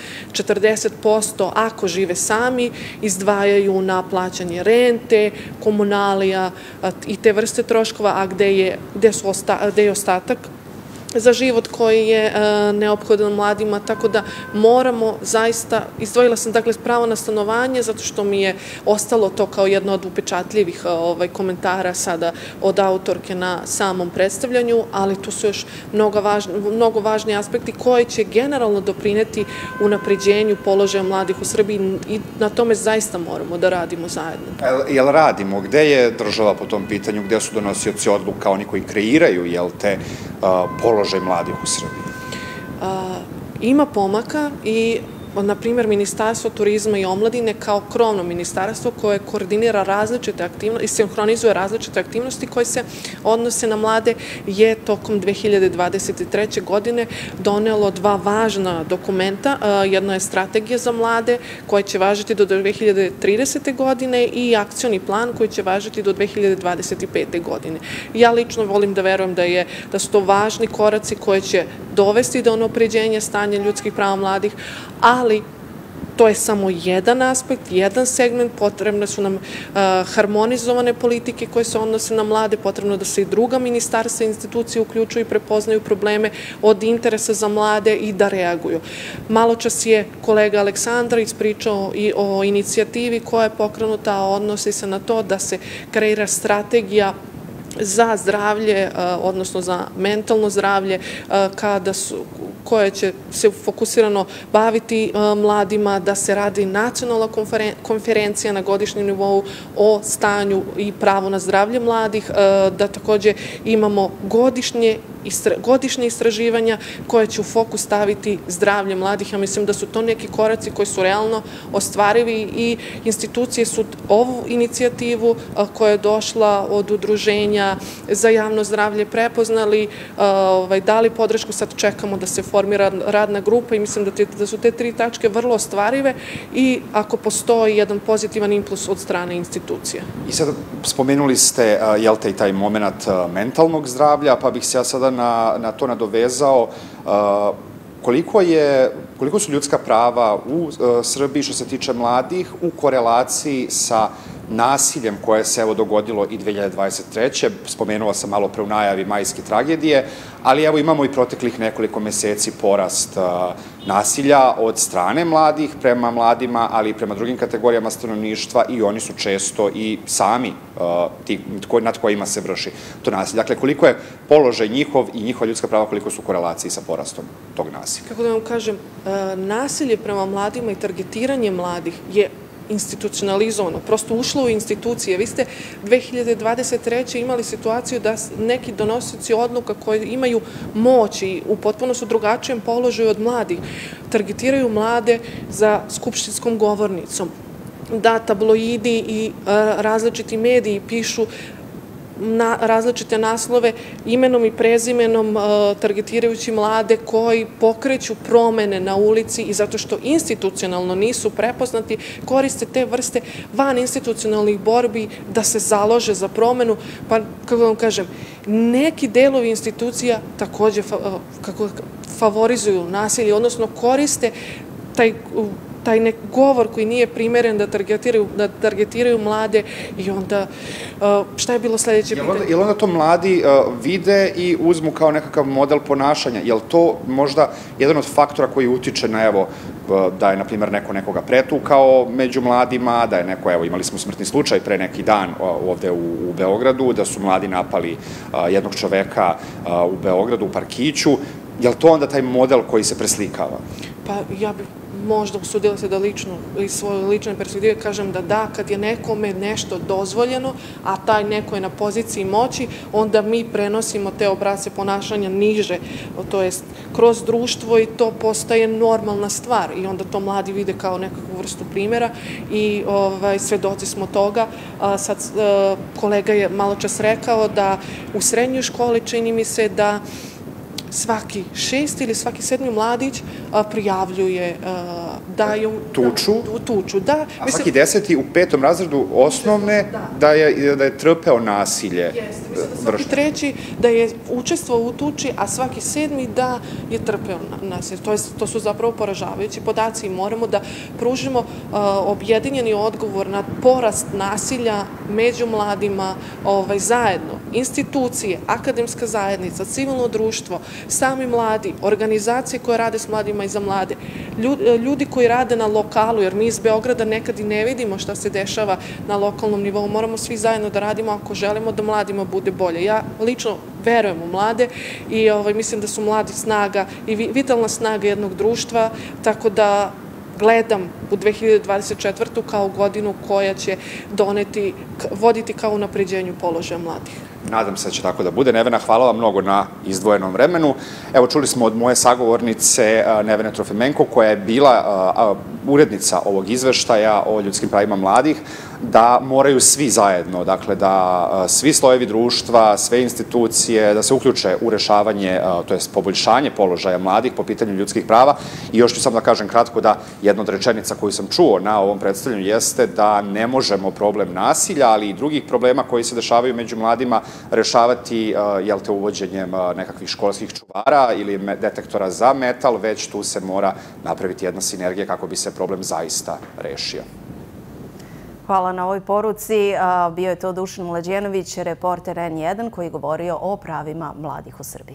40% ako žive sami izdvajaju na plaćanje rente, komunalija i te vrste troškova, a gde je ostatak za život koji je neophodan mladima, tako da moramo zaista, izdvojila sam dakle pravo na stanovanje zato što mi je ostalo to kao jedno od upečatljivih komentara sada od autorke na samom predstavljanju, ali tu su još mnogo važni aspekti koji će generalno doprineti unapređenju položaja mladih u Srbiji i na tome zaista moramo da radimo zajedno. Jel radimo? Gde je država po tom pitanju? Gde su donosioci odluka, oni koji kreiraju, jel te položaj mladih u Srbiji? Ima pomaka i, na primjer, Ministarstvo turizma i omladine kao krovno ministarstvo koje koordinira različite aktivnosti i sinhronizuje različite aktivnosti koje se odnose na mlade je tokom 2023. godine donelo dva važna dokumenta. Jedno je strategija za mlade koja će važiti do 2030. godine i akcioni plan koji će važiti do 2025. godine. Ja lično volim da verujem da su to važni koraci koje će dovesti do unapređenja stanja ljudskih prava mladih, ali to je samo jedan aspekt, jedan segment, potrebne su nam harmonizovane politike koje se odnose na mlade, potrebno da se i druga ministarstva i institucije uključuju i prepoznaju probleme od interesa za mlade i da reaguju. Maločas je kolega Aleksandar ispričao i o inicijativi koja je pokrenuta, a odnosi se na to da se kreira strategija za zdravlje, odnosno za mentalno zdravlje, koje će se fokusirano baviti mladima, da se radi nacionalna konferencija na godišnjem nivou o stanju i pravu na zdravlje mladih, da takođe imamo godišnje istraživanja koje će u fokus staviti zdravlje mladih. Ja mislim da su to neki koraci koji su realno ostvarivi i institucije su ovu inicijativu koja je došla od udruženja za javno zdravlje prepoznali, dali podršku, sad čekamo da se formira radna grupa i mislim da su te tri tačke vrlo ostvarive i ako postoji jedan pozitivan impuls od strane institucija. I sad spomenuli ste, jel te, i taj moment mentalnog zdravlja, pa bih se ja sada na to nadovezao. Koliko su ljudska prava u Srbiji što se tiče mladih u korelaciji sa nasiljem koje se evo dogodilo i 2023. Spomenula sam malo pre u najavi majske tragedije, ali evo imamo i proteklih nekoliko meseci porast nasilja od strane mladih prema mladima, ali i prema drugim kategorijama stanovništva i oni su često i sami ti nad kojima se vrši to nasilje. Dakle, koliko je položaj njihov i njihova ljudska prava, koliko su u korelaciji sa porastom tog nasilja? Kako da vam kažem, nasilje prema mladima i targetiranje mladih je institucionalizovano, prosto ušlo u institucije. Vi ste 2023. imali situaciju da neki donosioci odluka koji imaju moć i u potpuno su drugačijem položaju od mladih, targetiraju mlade za skupštinskom govornicom, da tabloidi i različiti mediji pišu različite naslove imenom i prezimenom targetirajući mlade koji pokreću promene na ulici i zato što institucionalno nisu prepoznati, koriste te vrste van institucionalnih borbi da se založe za promenu. Pa, kako vam kažem, neki delovi institucija takođe favorizuju nasilje, odnosno koriste taj govor koji nije primeren da targetiraju mlade i onda šta je bilo sledeće pitanje? Je li onda to mladi vide i uzmu kao nekakav model ponašanja? Je li to možda jedan od faktora koji utiče na, evo, da je, na primjer, neko nekoga pretukao među mladima, da je neko, evo, imali smo smrtni slučaj pre neki dan ovde u Beogradu, da su mladi napali jednog čoveka u Beogradu, u parkiću. Je li to onda taj model koji se preslikava? Pa ja bih možda usudila se da lično, iz svoje lične perspektive kažem da, kad je nekome nešto dozvoljeno, a taj neko je na poziciji moći, onda mi prenosimo te obrasce ponašanja niže, to jest kroz društvo i to postaje normalna stvar i onda to mladi vide kao nekakvu vrstu primjera i svedoci smo toga. Sad kolega je malo čas rekao da u srednjoj školi čini mi se da svaki 6. ili svaki 7. mladić prijavljuje da je tuču. A svaki 10. u 5. razredu osnovne da je trpeo nasilje. Svaki 3. da je učestvovao u tuči, a svaki 7. da je trpeo nasilje. To su zapravo poražavajući podaci i moramo da pružimo objedinjeni odgovor na porast nasilja među mladima zajedno. Institucije, akademska zajednica, civilno društvo, sami mladi, organizacije koje rade s mladima i za mlade, ljudi koji rade na lokalu, jer mi iz Beograda nekad i ne vidimo šta se dešava na lokalnom nivou. Moramo svi zajedno da radimo ako želimo da mladima bude bolje. Ja lično verujem u mlade i mislim da su mladi snaga i vitalna snaga jednog društva, tako da gledam u 2024. kao godinu koja će voditi kao unapređenju položaja mladih. Nadam se da će tako da bude. Nevena, hvala vam mnogo na izdvojenom vremenu. Evo, čuli smo od moje sagovornice Nevene Trofimenko, koja je bila urednica ovog izveštaja o ljudskim pravima mladih, da moraju svi zajedno, dakle da svi slojevi društva, sve institucije, da se uključe u rešavanje, to je poboljšanje položaja mladih po pitanju ljudskih prava. I još ću samo da kažem kratko da jedna od rečenica koju sam čuo na ovom predstavljanju jeste da ne možemo problem nasilja, ali i drugih problema koji se dešavaju među mladima rešavati, uvođenjem nekakvih školskih čuvara ili detektora za metal, već tu se mora napraviti jedna sinergija kako bi se problem zaista rešio. Hvala na ovoj poruci. Bio je to Dušan Mlađenović, reporter N1, koji je govorio o pravima mladih u Srbiji.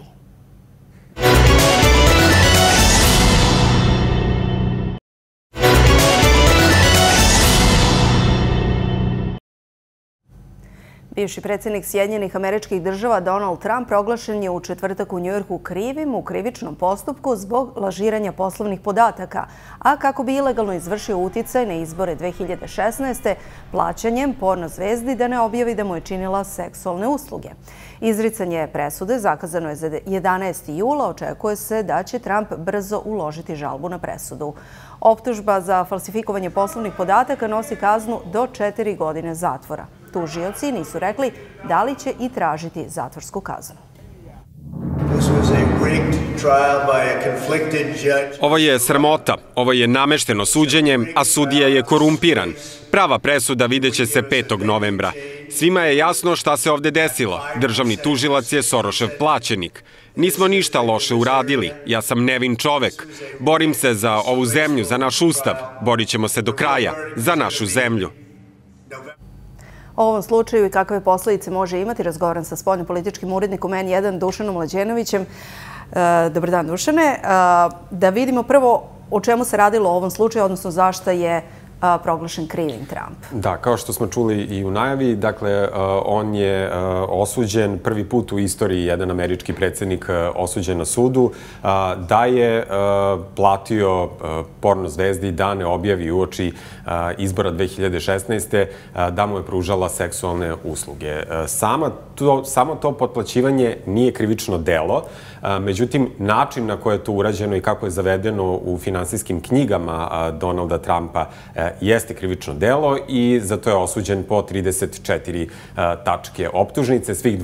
Bivši predsjednik Sjedinjenih Američkih Država Donald Trump proglašen je u četvrtak u Njujorku krivim u krivičnom postupku zbog lažiranja poslovnih podataka, a kako bi ilegalno izvršio uticaj na izbore 2016. plaćanjem porno zvezdi da ne objavi da mu je činila seksualne usluge. Izricanje presude zakazano je za 11. jula. Očekuje se da će Trump brzo uložiti žalbu na presudu. Optužba za falsifikovanje poslovnih podataka nosi kaznu do 4 godine zatvora. Tužioci nisu rekli da li će i tražiti zatvorsku kaznu. Ovo je sramota, ovo je namešteno suđenje, a sudija je korumpiran. Prava presuda videće se 5. novembra. Svima je jasno šta se ovde desilo. Državni tužilac je Sorošev plaćenik. Nismo ništa loše uradili. Ja sam nevin čovek. Borim se za ovu zemlju, za naš ustav. Borit ćemo se do kraja, za našu zemlju. O ovom slučaju i kakve posljedice može imati razgovaram sa spoljnopolitičkim urednikom N1 Dušanom Mlađenovićem. Dobar dan, Dušane. Da vidimo prvo o čemu se radilo u ovom slučaju, odnosno zašto je proglašen krivim Trump. Da, kao što smo čuli i u najavi, dakle, on je osuđen prvi put u istoriji, jedan američki predsjednik osuđen na sudu, da je platio porno zvezdi da ne objavi uoči izbora 2016. da mu je pružala seksualne usluge. Samo to potplaćivanje nije krivično delo, međutim, način na koje je to urađeno i kako je zavedeno u finansijskim knjigama Donalda Trumpa jeste krivično delo i zato je osuđen po 34 tačke optužnice. Svih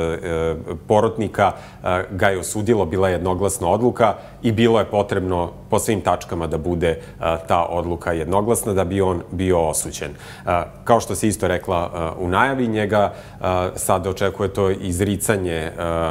12 porotnika ga je osudilo, bila je jednoglasna odluka i bilo je potrebno po svim tačkama da bude ta odluka jednoglasna, da bi on bio osuđen. Kao što se isto rekla u najavi, njega sada očekuje to izricanje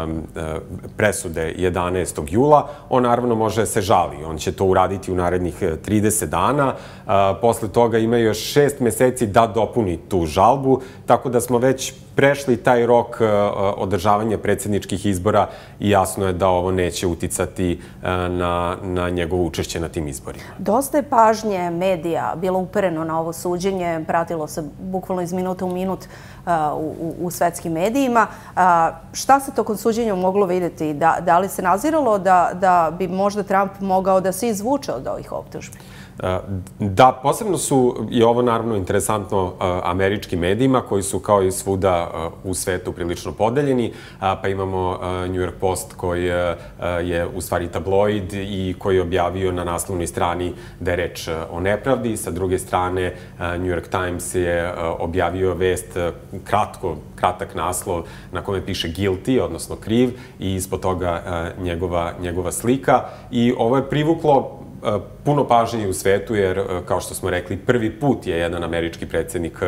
presude 11. jula. On naravno može se žali. On će to uraditi u narednih 30 dana. Posle toga ima još 6 meseci da dopuni tu žalbu, tako da smo već prešli taj rok održavanja predsjedničkih izbora i jasno je da ovo neće uticati na njegovo učešće na tim izborima. Dosta je pažnje medija bilo upereno na ovo suđenje, pratilo se bukvalno iz minuta u minut u svetskim medijima. Šta se tokom suđenja moglo vidjeti? Da li se naziralo da bi možda Trump mogao da se izvuče od ovih optužbi? Da, posebno su, i ovo naravno interesantno, američkim medijima koji su kao i svuda u svetu prilično podeljeni, pa imamo New York Post koji je u stvari tabloid i koji je objavio na naslovnoj strani da je reč o nepravdi. Sa druge strane, New York Times je objavio vest, kratak naslov na kome piše guilty, odnosno kriv, i ispod toga njegova slika. I ovo je privuklo puno pažnje u svetu, jer, kao što smo rekli, prvi put je jedan američki predsjednik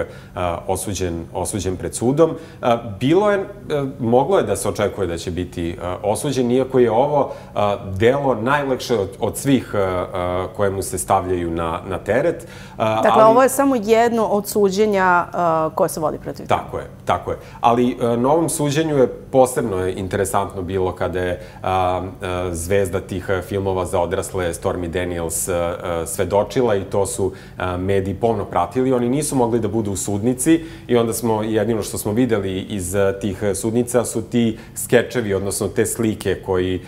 osuđen pred sudom. Moglo je da se očekuje da će biti osuđen, iako je ovo delo najlakše od svih koje mu se stavljaju na teret. Dakle, ovo je samo jedno od suđenja koje se vodi protiv toga. Tako je. Ali na ovom suđenju je posebno interesantno bilo kada je zvezda tih filmova za odrasle Stormy Daniels svedočila, i to su mediji pomno pratili. Oni nisu mogli da budu u sudnici i onda smo, jedino što smo videli iz tih sudnica su ti skečevi, odnosno te slike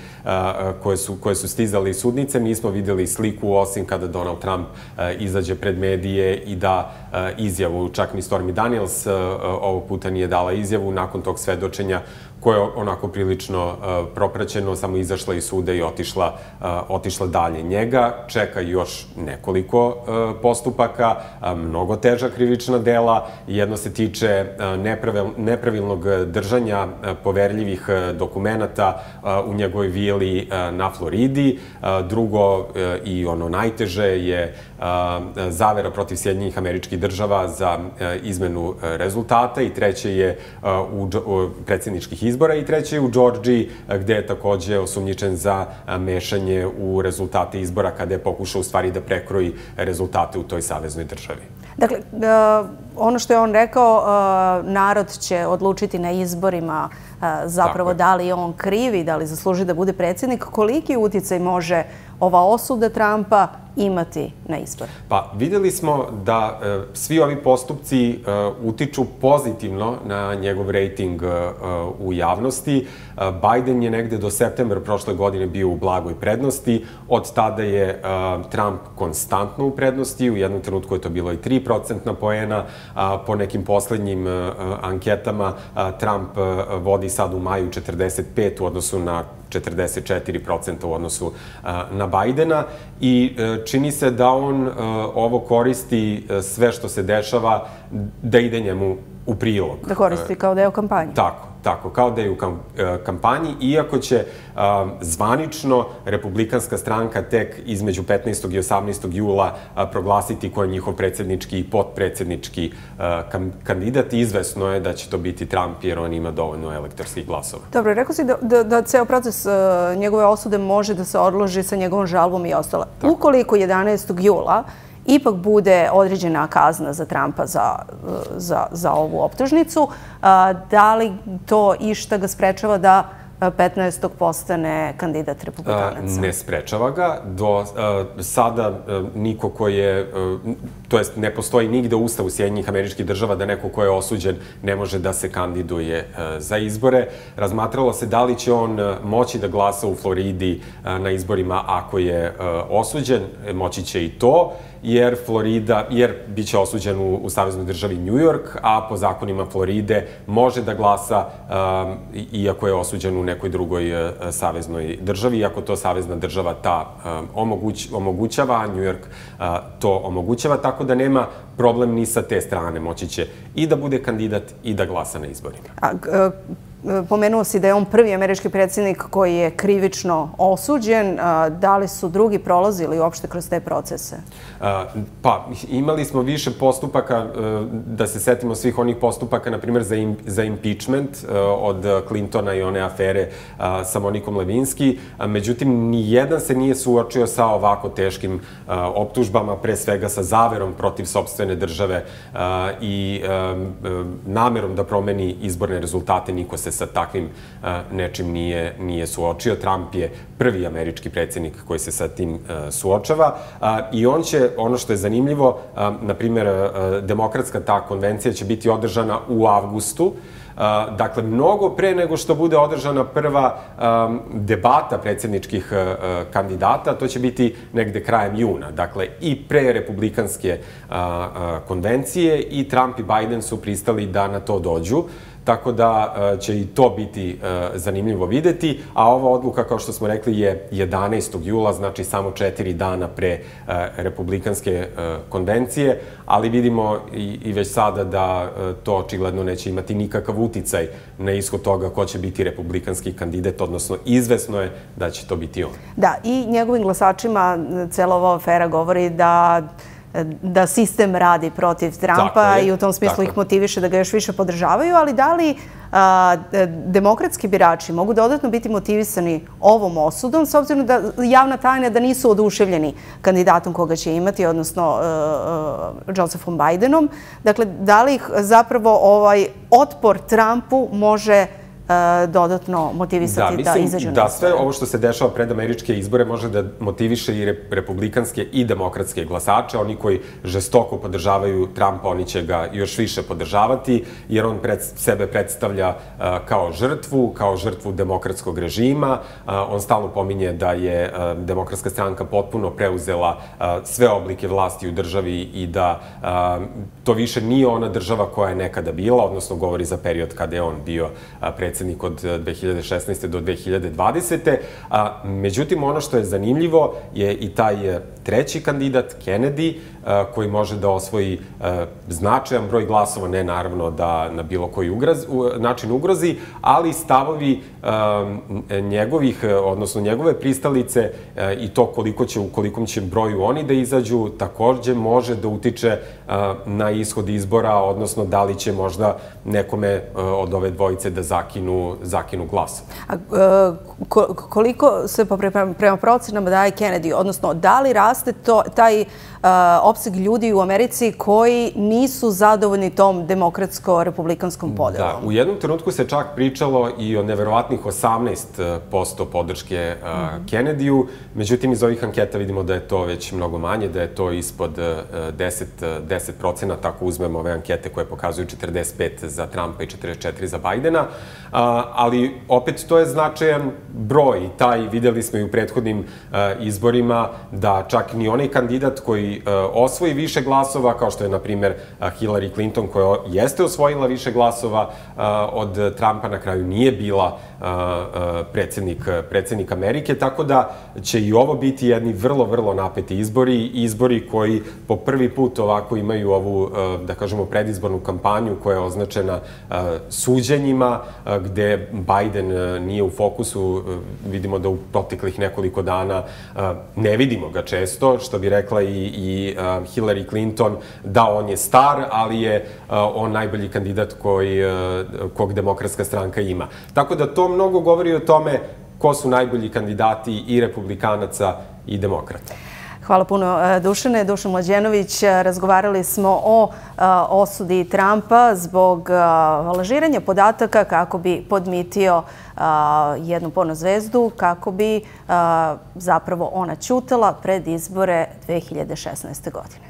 koje su stizali iz sudnice. Nismo videli sliku osim kada Donald Trump izađe pred medije i da izjavu. Čak ni Stormy Daniels ovog puta nije dala izjavu nakon tog svedočenja, koje je onako prilično propraćeno, samo izašla iz suda i otišla dalje. Njega čeka još nekoliko postupaka, mnogo teža krivična dela. Jedno se tiče nepravilnog držanja poverljivih dokumenata u njegovoj vili na Floridi. Drugo, i ono najteže, je zavera protiv Sjedinjenih Američkih Država za izmenu rezultata, i treće je predsjedničkih izbora, i treće je u Džordžiji, gde je takođe osumnjičen za mešanje u rezultate izbora kada je pokušao u stvari da prekroji rezultate u toj saveznoj državi. Dakle, ono što je on rekao, narod će odlučiti na izborima zapravo da li je on kriv i da li zasluži da bude predsjednik. Koliki uticaj može ova osuda Trumpa imati na izbor? Pa vidjeli smo da svi ovi postupci utiču pozitivno na njegov rejting u javnosti. Biden je negde do septembra prošle godine bio u blagoj prednosti. Od tada je Trump konstantno u prednosti. U jednom trenutku je to bilo i 3% poena. Po nekim poslednjim anketama Trump vodi sad u maju 45% u odnosu na 44% u odnosu na Bajdena, i čini se da on ovo koristi, sve što se dešava, da ide njemu u prilog. Da koristi kao deo kampanje. Tako, kao da je u kampanji, iako će zvanično Republikanska stranka tek između 15. i 18. jula proglasiti ko je njihov predsjednički i potpredsjednički kandidat. Izvesno je da će to biti Trump, jer on ima dovoljno elektorskih glasova. Dobro, rekao si da ceo proces njegove osude može da se odloži sa njegovom žalbom i ostalo. Ukoliko 11. jula ipak bude određena kazna za Trumpa za ovu optužnicu, da li to išta ga sprečava da 15. postane kandidat republikanaca? Ne sprečava ga. Do sada niko ko je, to jest ne postoji nigde u Ustavu Sjedinjenih Američkih Država da neko ko je osuđen ne može da se kandiduje za izbore. Razmatralo se da li će on moći da glasa u Floridi na izborima ako je osuđen. Moći će i to, jer bit će osuđen u saveznoj državi New York, a po zakonima Floride može da glasa iako je osuđen u nekoj drugoj saveznoj državi, iako to savezna država omogućava, a New York to omogućava, tako da nema problem ni sa te strane. Moći će i da bude kandidat i da glasa na izborima. Pomenuo si da je on prvi američki predsjednik koji je krivično osuđen. Da li su drugi prolazili uopšte kroz te procese? Pa, imali smo više postupaka, da se setimo svih onih postupaka, na primjer za impeachment od Clintona i one afere sa Monikom Levinski. Međutim, nijedan se nije suočio sa ovako teškim optužbama, pre svega sa zaverom protiv sopstvene države i namerom da promeni izborne rezultate. Niko se sa takvim nečim nije suočio. Trump je prvi američki predsjednik koji se sa tim suočava i on će, ono što je zanimljivo, na primjer, demokratska ta konvencija će biti održana u avgustu. Dakle, mnogo pre nego što bude održana prva debata predsjedničkih kandidata, to će biti negde krajem juna. Dakle, i pre republikanske konvencije i Trump i Biden su pristali da na to dođu. Tako da će i to biti zanimljivo videti, a ova odluka, kao što smo rekli, je 11. jula, znači samo 4 dana pre republikanske konvencije, ali vidimo i već sada da to očigledno neće imati nikakav uticaj na ishod toga ko će biti republikanski kandidat, odnosno izvesno je da će to biti on. Da, i njegovim glasačima cela ova afera govori da sistem radi protiv Trumpa i u tom smislu ih motiviše da ga još više podržavaju, ali da li demokratski birači mogu dodatno biti motivisani ovom osudom, s obzirom da javna tajna da nisu oduševljeni kandidatom koga će imati, odnosno Josephom Bidenom. Dakle, da li ih zapravo ovaj otpor Trumpu može dodatno motivisati da izađu na izbore? Da, sve ovo što se dešava pred američke izbore može da motiviše i republikanske i demokratske glasače. Oni koji žestoko podržavaju Trumpa, oni će ga još više podržavati, jer on sebe predstavlja kao žrtvu demokratskog režima. On stalno pominje da je demokratska stranka potpuno preuzela sve oblike vlasti u državi i da to više nije ona država koja je nekada bila, odnosno govori za period kada je on bio predsjednik od 2016. do 2020. Međutim, ono što je zanimljivo je i taj treći kandidat, Kennedy, koji može da osvoji značajan broj glasova, ne naravno da na bilo koji način ugrozi, ali stavovi njegovih, odnosno njegove pristalice i to u kolikom će broju oni da izađu, takođe može da utiče na ishod izbora, odnosno da li će možda nekome od ove dvojice da zakinu glasove. Koliko se prema procenama daje Kennedy, odnosno da li raste taj opseg ljudi u Americi koji nisu zadovoljni tom demokratsko-republikanskom podelom? Da, u jednom trenutku se čak pričalo i o neverovatnih 18% podrške Kennedy-u, međutim iz ovih anketa vidimo da je to već mnogo manje, da je to ispod 10%, tako uzmemo ove ankete koje pokazuju 45 za Trumpa i 44 za Bidena, ali opet to je značajan broj i taj videli smo i u prethodnim izborima da čak ni onaj kandidat koji osvoji više glasova, kao što je, na primjer, Hillary Clinton, koja jeste osvojila više glasova od Trumpa, na kraju nije bila predsjednik Amerike, tako da će i ovo biti jedni vrlo, vrlo napeti izbori koji po prvi put ovako imaju ovu, da kažemo, predizbornu kampanju koja je označena suđenjima, gde Biden nije u fokusu. Vidimo da u proteklih nekoliko dana ne vidimo ga često, što bi rekla i Hillary Clinton, da on je star, ali je on najbolji kandidat kog demokratska stranka ima. Tako da to mnogo govori o tome ko su najbolji kandidati i republikanaca i demokrata. Hvala puno, Dušane. Dušan Mlađenović, razgovarali smo o osudi Trumpa zbog lažiranja podataka kako bi podmitio jednu porno zvezdu, kako bi zapravo ona ćutala pred izbore 2016. godine.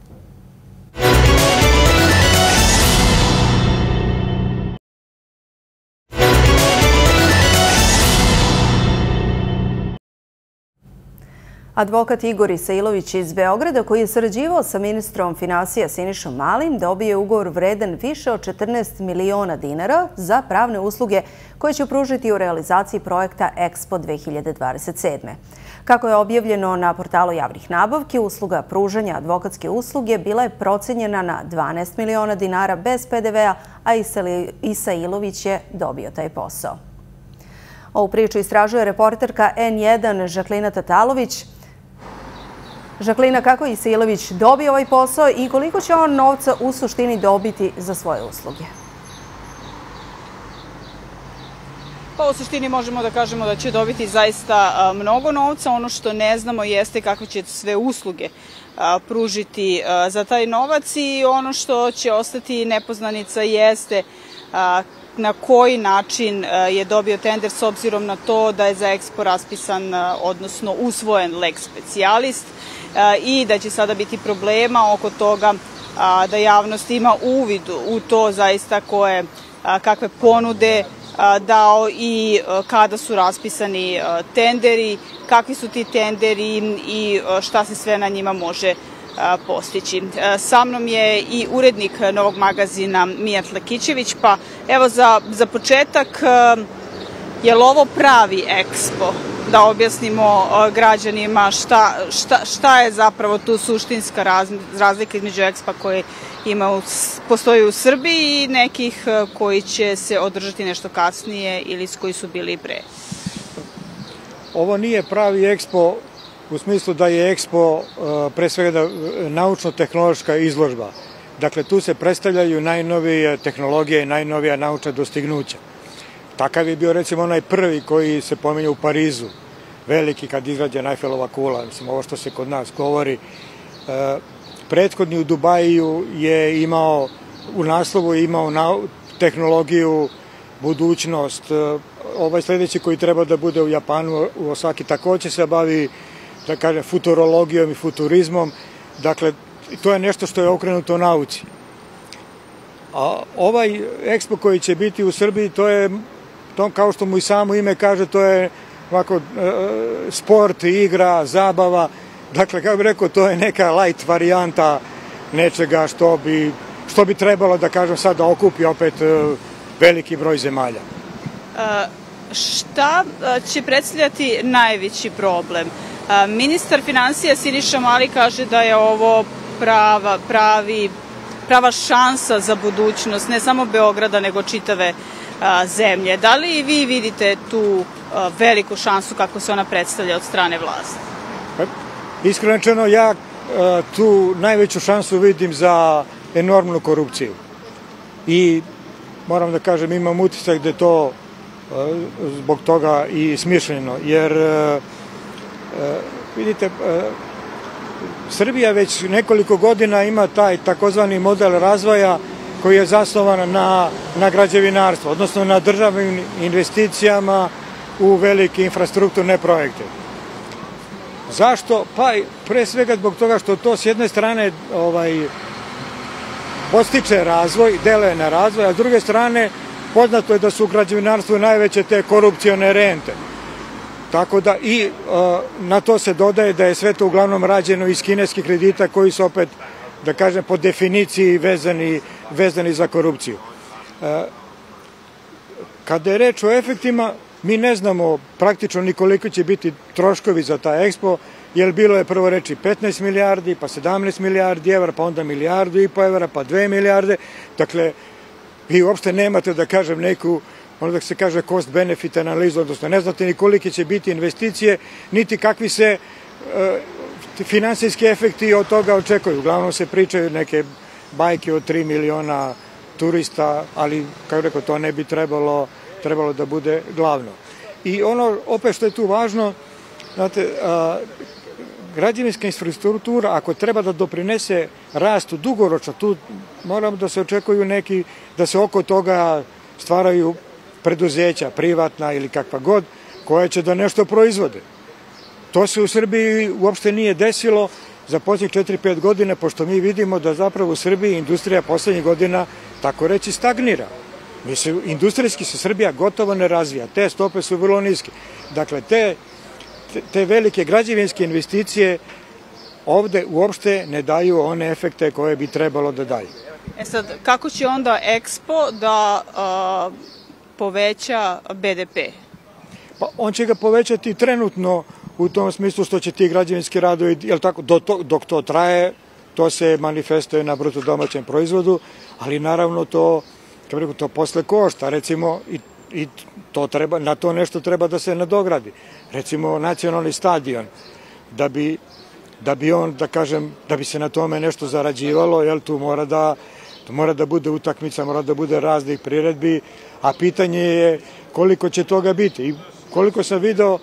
Advokat Igor Isailović iz Beograda, koji je sarađivao sa ministrom finansija Sinišom Malim, dobio je ugovor vredan više od 14 miliona dinara za pravne usluge koje će pružiti u realizaciji projekta Expo 2027. Kako je objavljeno na portalu javnih nabavki, usluga pružanja advokatske usluge bila je procenjena na 12 miliona dinara bez PDV-a, a Isa Ilović je dobio taj posao. Ovu priču istražuje reporterka N1 Žaklina Tatalović. Žaklina, kako je Isa Ilović dobio ovaj posao i koliko će on novca u suštini dobiti za svoje usluge? Pa u suštini možemo da kažemo da će dobiti zaista mnogo novca. Ono što ne znamo jeste kakve će sve usluge pružiti za taj novac i ono što će ostati nepoznanica jeste na koji način je dobio tender s obzirom na to da je za EXPO raspisan, odnosno usvojen lex specijalist i da će sada biti problema oko toga da javnost ima uvid u to zaista kakve ponude dao i kada su raspisani tenderi, kakvi su ti tenderi i šta se sve na njima može postići. Sa mnom je i urednik Novog magazina Mijat Lakićević, pa evo za početak, je li ovo pravi EXPO? Da objasnimo građanima šta je zapravo tu suštinska razlika između EXPO koje postoji u Srbiji i nekih koji će se održati nešto kasnije ili koji su bili pre. Ovo nije pravi EXPO u smislu da je EXPO pre svega naučno-tehnološka izložba. Dakle, tu se predstavljaju najnovije tehnologije i najnovija naučna dostignuća. Takav je bio recimo onaj prvi koji se pominje u Parizu, veliki kad izrađena Eiffelova kula, mislim ovo što se kod nas govori. Prethodni u Dubaju je imao, u naslovu je imao tehnologiju, budućnost. Ovaj sljedeći koji treba da bude u Japanu, u Osaki, takođe se bavi, da kažem, futurologijom i futurizmom. Dakle, to je nešto što je okrenuto nauci. A ovaj EXPO koji će biti u Srbiji, to je, kao što mu i samo ime kaže, to je ovako sport, igra, zabava. Dakle, kako bih rekao, to je neka light varijanta nečega što bi trebalo, da kažem sad, da okupi opet veliki broj zemalja. Šta će predstavljati najveći problem? Ministar finansija Siniša Mali kaže da je ovo prava šansa za budućnost, ne samo Beograda, nego čitave zemlje. Da li i vi vidite tu veliku šansu kako se ona predstavlja od strane vlasti? Iskreno rečeno, ja tu najveću šansu vidim za enormnu korupciju. I moram da kažem, imam utisak da je to zbog toga i smišljeno. Jer, vidite, Srbija već nekoliko godina ima taj takozvani model razvoja koji je zasnovan na građevinarstvo, odnosno na državnim investicijama u velike infrastrukturne projekte. Zašto? Pa pre svega zbog toga što to s jedne strane podstiče razvoj, deluje na razvoj, a s druge strane poznato je da su u građevinarstvu najveće te korupcione rente. Tako da i na to se dodaje da je sve to uglavnom rađeno iz kineskih kredita koji su opet, da kažem, po definiciji vezani za korupciju. Kada je reč o efektima, mi ne znamo praktično ni koliko će biti troškovi za taj EXPO, jer bilo je prvo reči 15 milijardi, pa 17 milijardi evra, pa onda 1,5 milijardu evra, pa 2 milijarde. Dakle, vi uopšte nemate, da kažem, neku, ono da se kaže cost-benefit analizu, odnosno ne znate ni kolike će biti investicije, niti kakvi se finansijski efekti od toga očekuju. Uglavnom se pričaju neke bajke od 3 miliona turista, ali, kako rekao, to ne bi trebalo da bude glavno. I ono, opet što je tu važno, znate, građevinska infrastruktura, ako treba da doprinese rastu dugoročno, tu moramo da se očekuju neki, da se oko toga stvaraju preduzeća, privatna ili kakva god, koja će da nešto proizvode. To se u Srbiji uopšte nije desilo za posljednjih 4-5 godina, pošto mi vidimo da zapravo u Srbiji industrija poslednjih godina, tako reći, stagnira. Industrijski se Srbija gotovo ne razvija, te stope su vrlo niske. Dakle, te velike građevinske investicije ovde uopšte ne daju one efekte koje bi trebalo da daju. Sad, kako će onda EXPO da poveća BDP? Pa on će ga povećati trenutno u tom smislu što će ti građevinski radovi, dok to traje, to se manifestuje na bruto domaćem proizvodu, ali naravno to posle košta, recimo, i na to nešto treba da se nadogradi. Recimo, nacionalni stadion, da bi on, da kažem, da bi se na tome nešto zarađivalo, jel, tu mora da bude utakmica, mora da bude raznih priredbi, a pitanje je koliko će toga biti. I koliko sam video,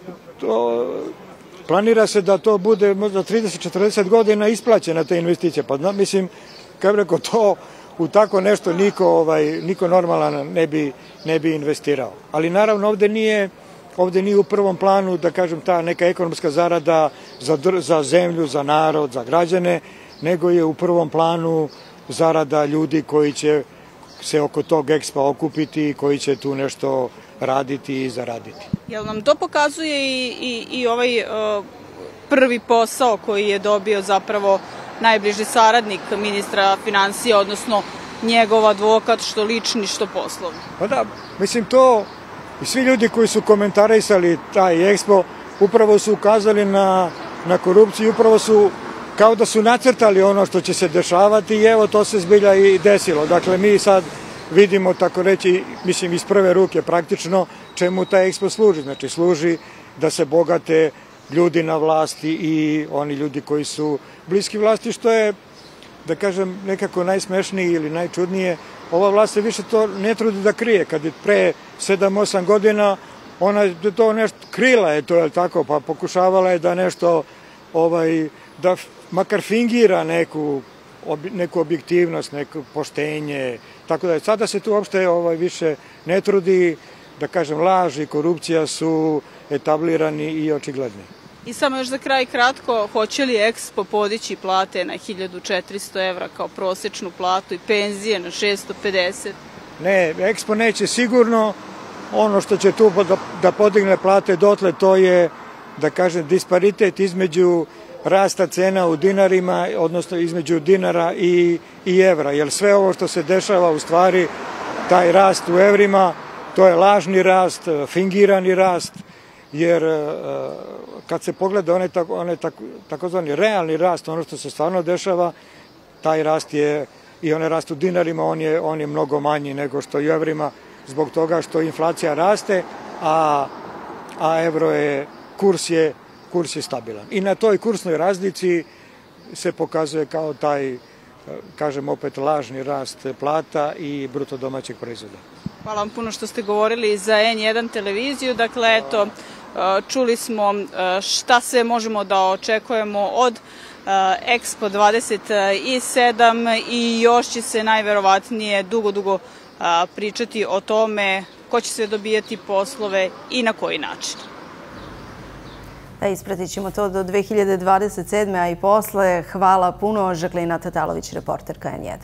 planira se da to bude možda 30-40 godina isplaćena ta investicija. Pa mislim, kao rekao, to u tako nešto niko normalan ne bi investirao. Ali naravno ovde nije u prvom planu, da kažem, ta neka ekonomska zarada za zemlju, za narod, za građane, nego je u prvom planu zarada ljudi koji će se oko tog Expa okupiti i koji će tu nešto raditi i zaraditi. Jel nam to pokazuje i ovaj prvi posao koji je dobio zapravo najbliži saradnik ministra finansija, odnosno njegov advokat, što lični, što poslovni? Pa da, mislim to, i svi ljudi koji su komentarisali taj Expo, upravo su ukazali na korupciju, upravo su kao da su nacrtali ono što će se dešavati i evo to se zbilja i desilo. Dakle, mi sad vidimo, tako reći, mislim iz prve ruke praktično, čemu taj Expo služi. Znači, služi da se bogate ljudi na vlasti i oni ljudi koji su bliski vlasti, što je, da kažem, nekako najsmešniji ili najčudnije. Ova vlast se više to ne trudi da krije. Kad je pre 7-8 godina, ona je to nešto, krila je to, je li tako, pa pokušavala je da nešto, da makar fingira neku objektivnost, neko poštenje, tako da sada se tu uopšte više ne trudi, da kažem, laž i korupcija su etablirani i očigledni. I samo još za kraj kratko, hoće li Expo podići plate na 1400 evra kao prosečnu platu i penzije na 650? Ne, Expo neće sigurno. Ono što će tu da podigne plate dotle, to je, da kažem, disparitet između rasta cena u dinarima, odnosno između dinara i evra. Jer sve ovo što se dešava, u stvari, taj rast u evrima, to je lažni rast, fingirani rast, jer kad se pogleda onaj takozvani realni rast, ono što se stvarno dešava, taj rast je, i onaj rast u dinarima, on je mnogo manji nego što i u evrima, zbog toga što inflacija raste, a evro je, kurs je stabilan. I na toj kursnoj razlici se pokazuje kao taj, kažem opet, lažni rast plata i bruto domaćeg proizvoda. Hvala vam puno što ste govorili za N1 televiziju. Dakle, eto, čuli smo šta sve možemo da očekujemo od Expo 27 i još će se najverovatnije dugo pričati o tome ko će sve dobijati poslove i na koji način. Ispratit ćemo to do 2027. a i posle. Hvala puno. Žaklina Tatalović, reporterka N1.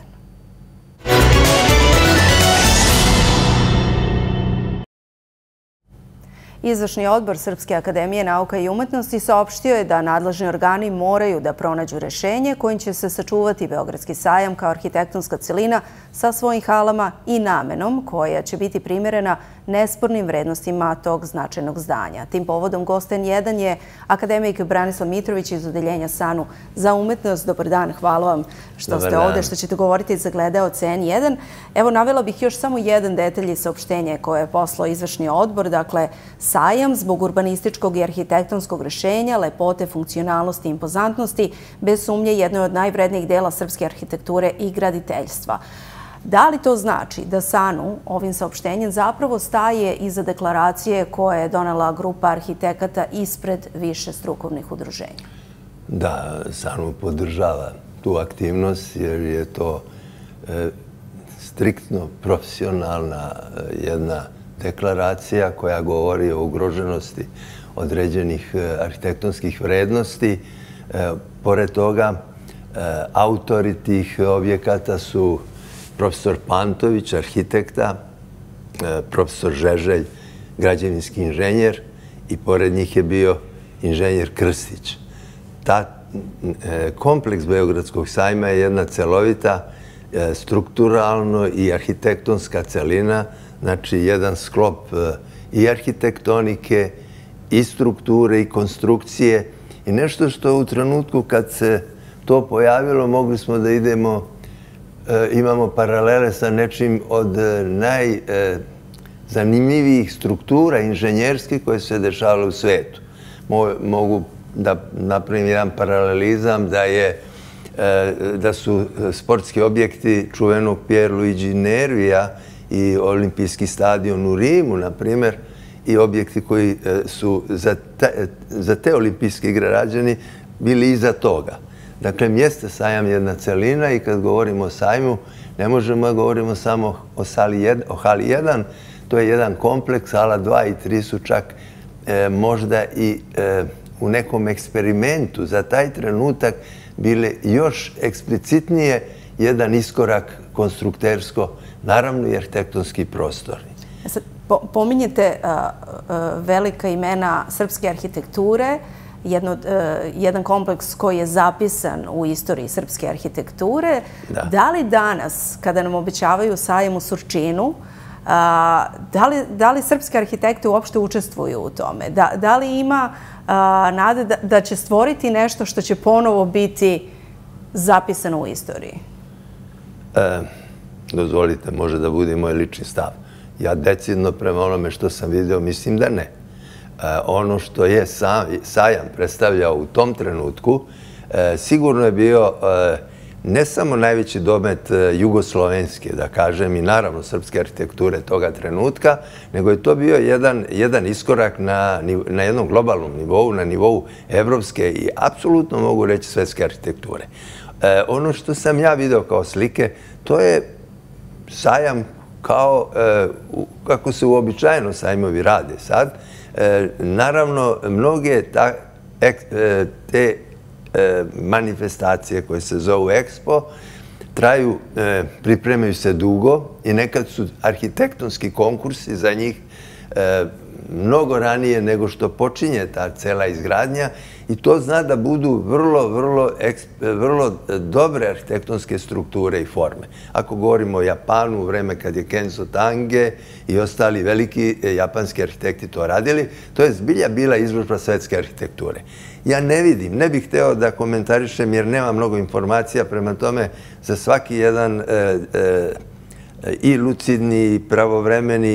Izvršni odbor Srpske akademije nauka i umetnosti saopštio je da nadležni organi moraju da pronađu rešenje kojim će se sačuvati Beogradski sajam kao arhitektonska celina sa svojim halama i namenom koja će biti primerena nespornim vrednostima tog značajnog zdanja. Tim povodom gost N1 je akademik Branislav Mitrović iz Odeljenja SANU za umetnost. Dobar dan, hvala vam što ste ovde, što ćete govoriti za gledaoce N1. Evo, navela bih još samo jedan detalj i saopštenje koje je poslao izvršni odbor. Dakle, sajam zbog urbanističkog i arhitektonskog rešenja, lepote, funkcionalnosti i impozantnosti, bez sumnje jedno je od najvrednijih dela srpske arhitekture i graditeljstva. Da li to znači da SANU ovim saopštenjem zapravo staje iza deklaracije koje je donela grupa arhitekata ispred više strukovnih udruženja? Da, SANU podržava tu aktivnost jer je to striktno profesionalna jedna deklaracija koja govori o ugroženosti određenih arhitektonskih vrednosti. Pored toga, autori tih objekata su profesor Pantović, arhitekta, profesor Žeželj, građevinski inženjer i pored njih je bio inženjer Krstić. Kompleks Beogradskog sajma je jedna celovita, strukturalno i arhitektonska celina, znači jedan sklop i arhitektonike i strukture i konstrukcije i nešto što u trenutku kad se to pojavilo mogli smo da imamo paralele sa nečim od najzanimljivijih struktura inženjerskih koje se dešavale u svetu. Mogu da napravim jedan paralelizam da su sportski objekti čuvenog Pierluigi Nervija i olimpijski stadion u Rimu, na primjer, i objekti koji su za te olimpijske igre rađeni bili iza toga. Dakle, mjeste sajam jedna celina i kad govorimo o sajmu, ne možemo da govorimo samo o hali 1, to je jedan kompleks, hala 2 i 3 su čak možda i u nekom eksperimentu za taj trenutak bile još eksplicitnije jedan iskorak konstruktersko, naravno i arhitektonski prostorni. Pominjete velika imena srpske arhitekture, jedan kompleks koji je zapisan u istoriji srpske arhitekture. Da li danas, kada nam obećavaju sajam u Surčinu, da li srpske arhitekte uopšte učestvuju u tome? Da li ima nade da će stvoriti nešto što će ponovo biti zapisano u istoriji? Dozvolite, može da bude moj lični stav. Ja decidno prema onome što sam video mislim da ne. Ono što je sajam predstavljao u tom trenutku sigurno je bio ne samo najveći domet jugoslovenske, da kažem, i naravno srpske arhitekture toga trenutka, nego je to bio jedan iskorak na jednom globalnom nivou, na nivou evropske i apsolutno mogu reći svetske arhitekture. Ono što sam ja video kao slike, to je sajam kao kako se uobičajeno sajmovi rade sad. Naravno, mnoge te manifestacije koje se zovu Expo pripremaju se dugo i nekad su arhitektonski konkursi za njih mnogo ranije nego što počinje ta cela izgradnja i to zna da budu vrlo dobre arhitektonske strukture i forme. Ako govorimo o Japanu, u vreme kad je Kenzo Tange i ostali veliki japanski arhitekti to radili, to je zbilja bila izložba svetske arhitekture. Ja ne bih hteo da komentarišem jer nema mnogo informacija, prema tome za svaki jedan i lucidni, pravovremeni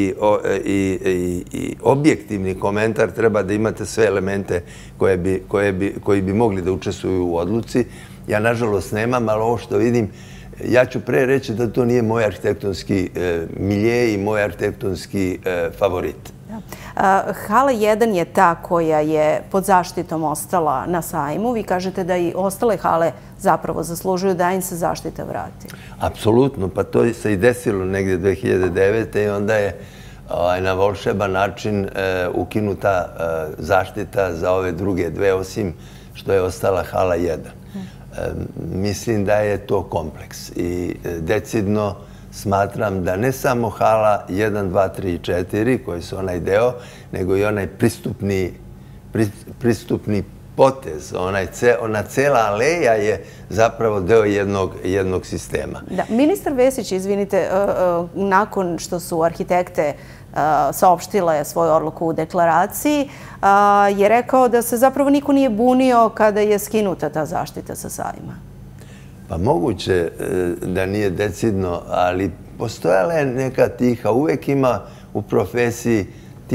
i objektivni komentar treba da imate sve elemente koji bi mogli da učestvuju u odluci. Ja, nažalost, nemam, ali ovo što vidim, ja ću pre reći da to nije moj arhitektonski milje i moj arhitektonski favorit. Hala 1 je ta koja je pod zaštitom ostala na sajmu. Vi kažete da i ostale hale zapravo zaslužuju da im se zaštita vrati. Apsolutno, pa to se i desilo negdje 2009. i onda je na volšeban način ukinuta zaštita za ove druge dve, osim što je ostala hala 1. Mislim da je to kompleks i decidno smatram da ne samo hala 1, 2, 3 i 4, koji su onaj deo, nego i onaj pristupni potez, ona cela aleja je zapravo deo jednog sistema. Ministar Vesić, izvinite, nakon što su arhitekte saopštile svoju odluku u deklaraciji, je rekao da se zapravo niko nije bunio kada je skinuta ta zaštita sa sajma. Pa moguće da nije decidno, ali postojala je neka tiha. Uvek ima u profesiji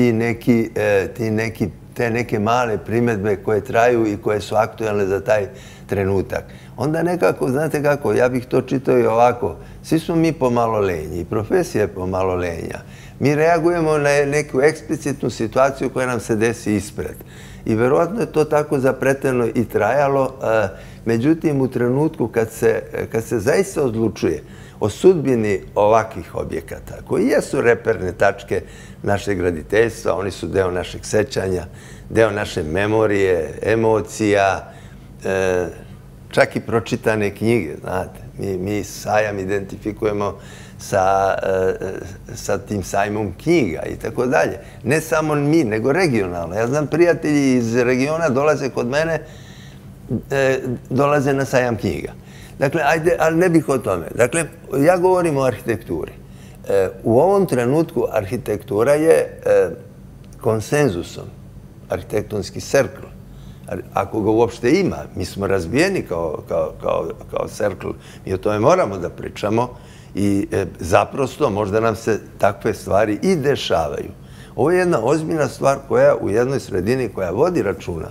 te neke male primedbe koje traju i koje su aktualne za taj trenutak. Onda nekako, znate kako, ja bih to čitao i ovako. Svi smo mi pomalo lenji i profesija je pomalo lenja. Mi reagujemo na neku eksplicitnu situaciju koja nam se desi ispred. I verovatno je to tako zapreteno i trajalo. Međutim, u trenutku kad se zaista odlučuje o sudbini ovakvih objekata, koji jesu reperne tačke našeg graditeljstva, oni su deo našeg sećanja, deo naše memorije, emocija, čak i pročitane knjige, znate. Mi sajam identifikujemo sa tim sajmom knjiga i tako dalje. Ne samo mi, nego regionalno. Ja znam, prijatelji iz regiona dolaze kod mene, dolaze na sajam knjiga. Dakle, ajde, ali ne bih o tome. Dakle, ja govorim o arhitekturi. U ovom trenutku arhitektura je konsenzusom arhitektonski serkl, ako ga uopšte ima, mi smo razbijeni kao serkl, mi o tome moramo da pričamo i zaprosto možda nam se takve stvari i dešavaju. Ovo je jedna ozbiljna stvar koja u jednoj sredini koja vodi računa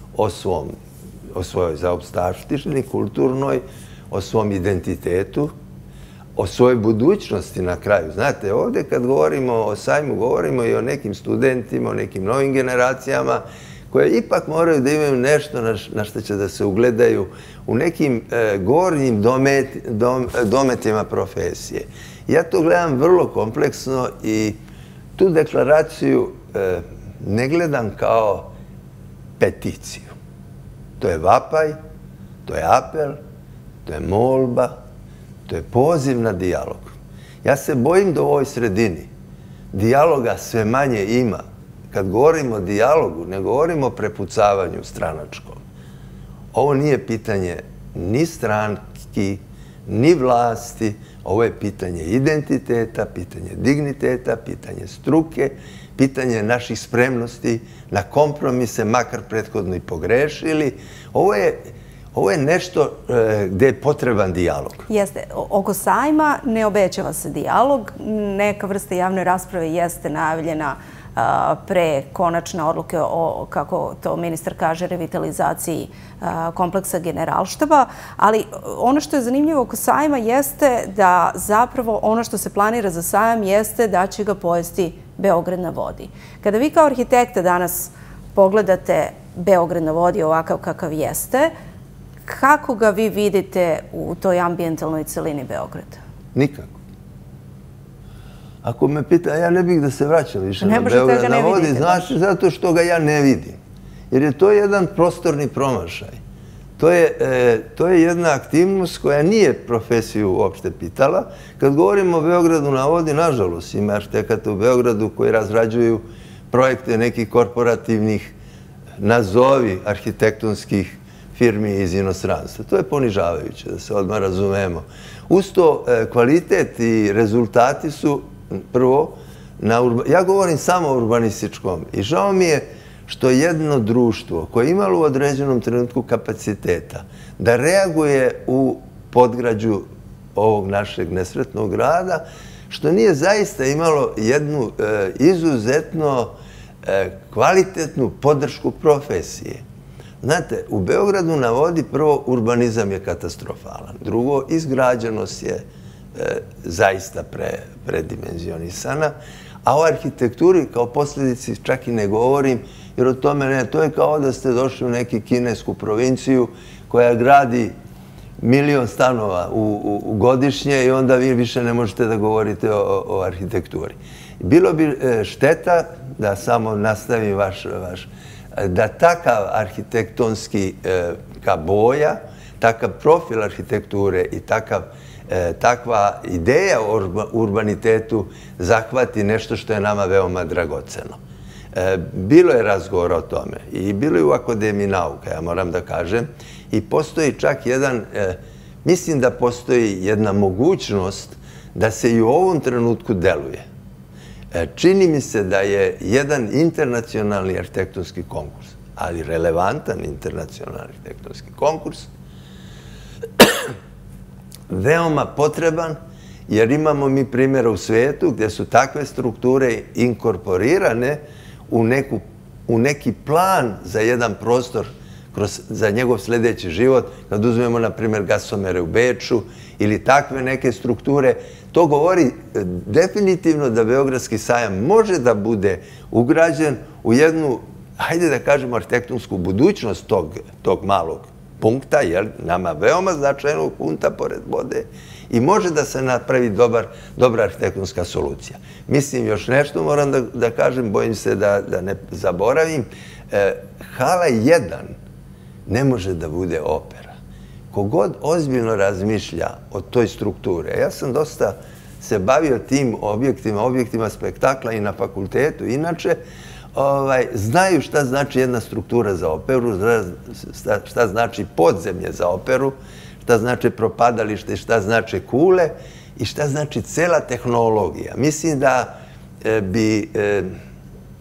o svojoj zaopstavštini kulturnoj, o svom identitetu, o svojoj budućnosti na kraju. Znate, ovdje kad govorimo o sajmu, govorimo i o nekim studentima, o nekim novim generacijama koje ipak moraju da imaju nešto na što će da se ugledaju u nekim gornjim dometima profesije. Ja to gledam vrlo kompleksno i tu deklaraciju ne gledam kao peticiju. To je vapaj, to je apel, to je molba, to je poziv na dijalog. Ja se bojim da u ovoj sredini dijaloga sve manje ima. Kad govorimo o dijalogu, ne govorimo o prepucavanju stranačkom. Ovo nije pitanje ni stranki, ni vlasti. Ovo je pitanje identiteta, pitanje digniteta, pitanje struke, pitanje naših spremnosti na kompromise, makar prethodno i pogrešili. Ovo je nešto gde je potreban dijalog. Jeste. Oko sajma ne obećava se dijalog. Neka vrsta javne rasprave jeste najavljena pre konačne odluke o, kako to ministar kaže, revitalizaciji kompleksa Generalštaba. Ali ono što je zanimljivo oko sajma jeste da zapravo ono što se planira za sajam jeste da će ga pojesti Beograd na vodi. Kada vi kao arhitekta danas pogledate Beograd na vodi ovakav kakav jeste, kako ga vi vidite u toj ambijentalnoj celini Beograda? Nikako. Ako me pita, ja ne bih da se vraćam više na Beograd na vodi, znači zato što ga ja ne vidim. Jer je to jedan prostorni promašaj. To je jedna aktivnost koja nije profesiju uopšte pitala. Kad govorimo o Beogradu na vodi, nažalost, ima arhitekata u Beogradu koji razrađuju projekte nekih korporativnih, nazovi arhitektonskih firmi iz inostranstva. To je ponižavajuće, da se odmah razumemo. Uz to, kvalitet i rezultati su, prvo, ja govorim samo o urbanističkom i žao mi je što jedno društvo koje je imalo u određenom trenutku kapaciteta da reaguje u podgrađu ovog našeg nesretnog grada, što nije zaista imalo jednu izuzetno kvalitetnu podršku profesije. Znate, u Beogradu na vodi prvo urbanizam je katastrofalan. Drugo, izgrađenost je zaista predimenzionisana, a o arhitekturi kao posljedici čak i ne govorim, jer o tome ne, to je kao da ste došli u neku kinesku provinciju koja gradi 1.000.000 stanova u godišnje i onda vi više ne možete da govorite o arhitekturi. Bilo bi šteta, da samo nastavim da takav arhitektonski boja, takav profil arhitekture i takva ideja o urbanitetu zahvati nešto što je nama veoma dragoceno. Bilo je razgovora o tome i bilo je u Akademiji nauka, ja moram da kažem, i postoji čak mislim da postoji jedna mogućnost da se i u ovom trenutku deluje. Čini mi se da je jedan internacionalni arhitektonski konkurs, ali relevantan internacionalni arhitektonski konkurs, veoma potreban, jer imamo mi primjera u svijetu gdje su takve strukture inkorporirane u neki plan za jedan prostor, za njegov sljedeći život. Kad uzmemo, na primjer, gasomere u Beču ili takve neke strukture, to govori definitivno da Beogradski sajam može da bude ugrađen u jednu, hajde da kažemo, arhitektonsku budućnost tog malog punkta, nama veoma značajnog punkta pored vode, i može da se napravi dobra arhitektonska solucija. Mislim, još nešto moram da kažem, bojim se da ne zaboravim, hala 1 ne može da bude opera. Kogod ozbiljno razmišlja o toj strukturi, ja sam dosta se bavio tim objektima spektakla i na fakultetu, inače, znaju šta znači jedna struktura za operu, šta znači podzemlje za operu, šta znači propadalište, šta znači kule i šta znači cela tehnologija. Mislim da bi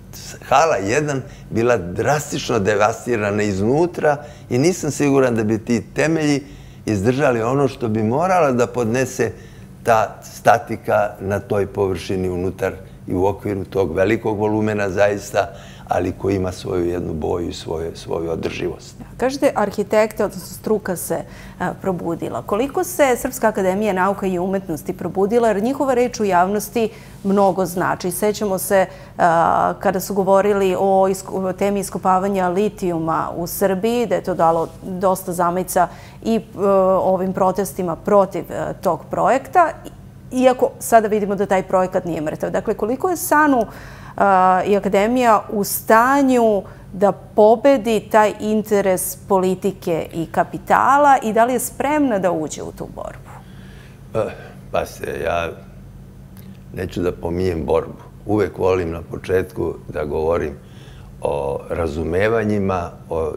hala 1 bila drastično devastirana iznutra i nisam siguran da bi ti temelji izdržali ono što bi morala da podnese ta statika na toj površini unutar i u okviru tog velikog volumena zaista, ali koji ima svoju jednu boju i svoju održivost. Kažete, arhitekte, odnosno struka se probudila. Koliko se Srpska akademija nauka i umetnosti probudila, jer njihova reč u javnosti mnogo znači. Sećamo se kada su govorili o temi iskopavanja litijuma u Srbiji, da je to dalo dosta zamajca i ovim protestima protiv tog projekta, iako sada vidimo da taj projekat nije mrtav. Dakle, koliko je SANU i akademija u stanju da pobedi taj interes politike i kapitala i da li je spremna da uđe u tu borbu? Pa ja neću da pominjem borbu. Uvek volim na početku da govorim o razumevanjima, o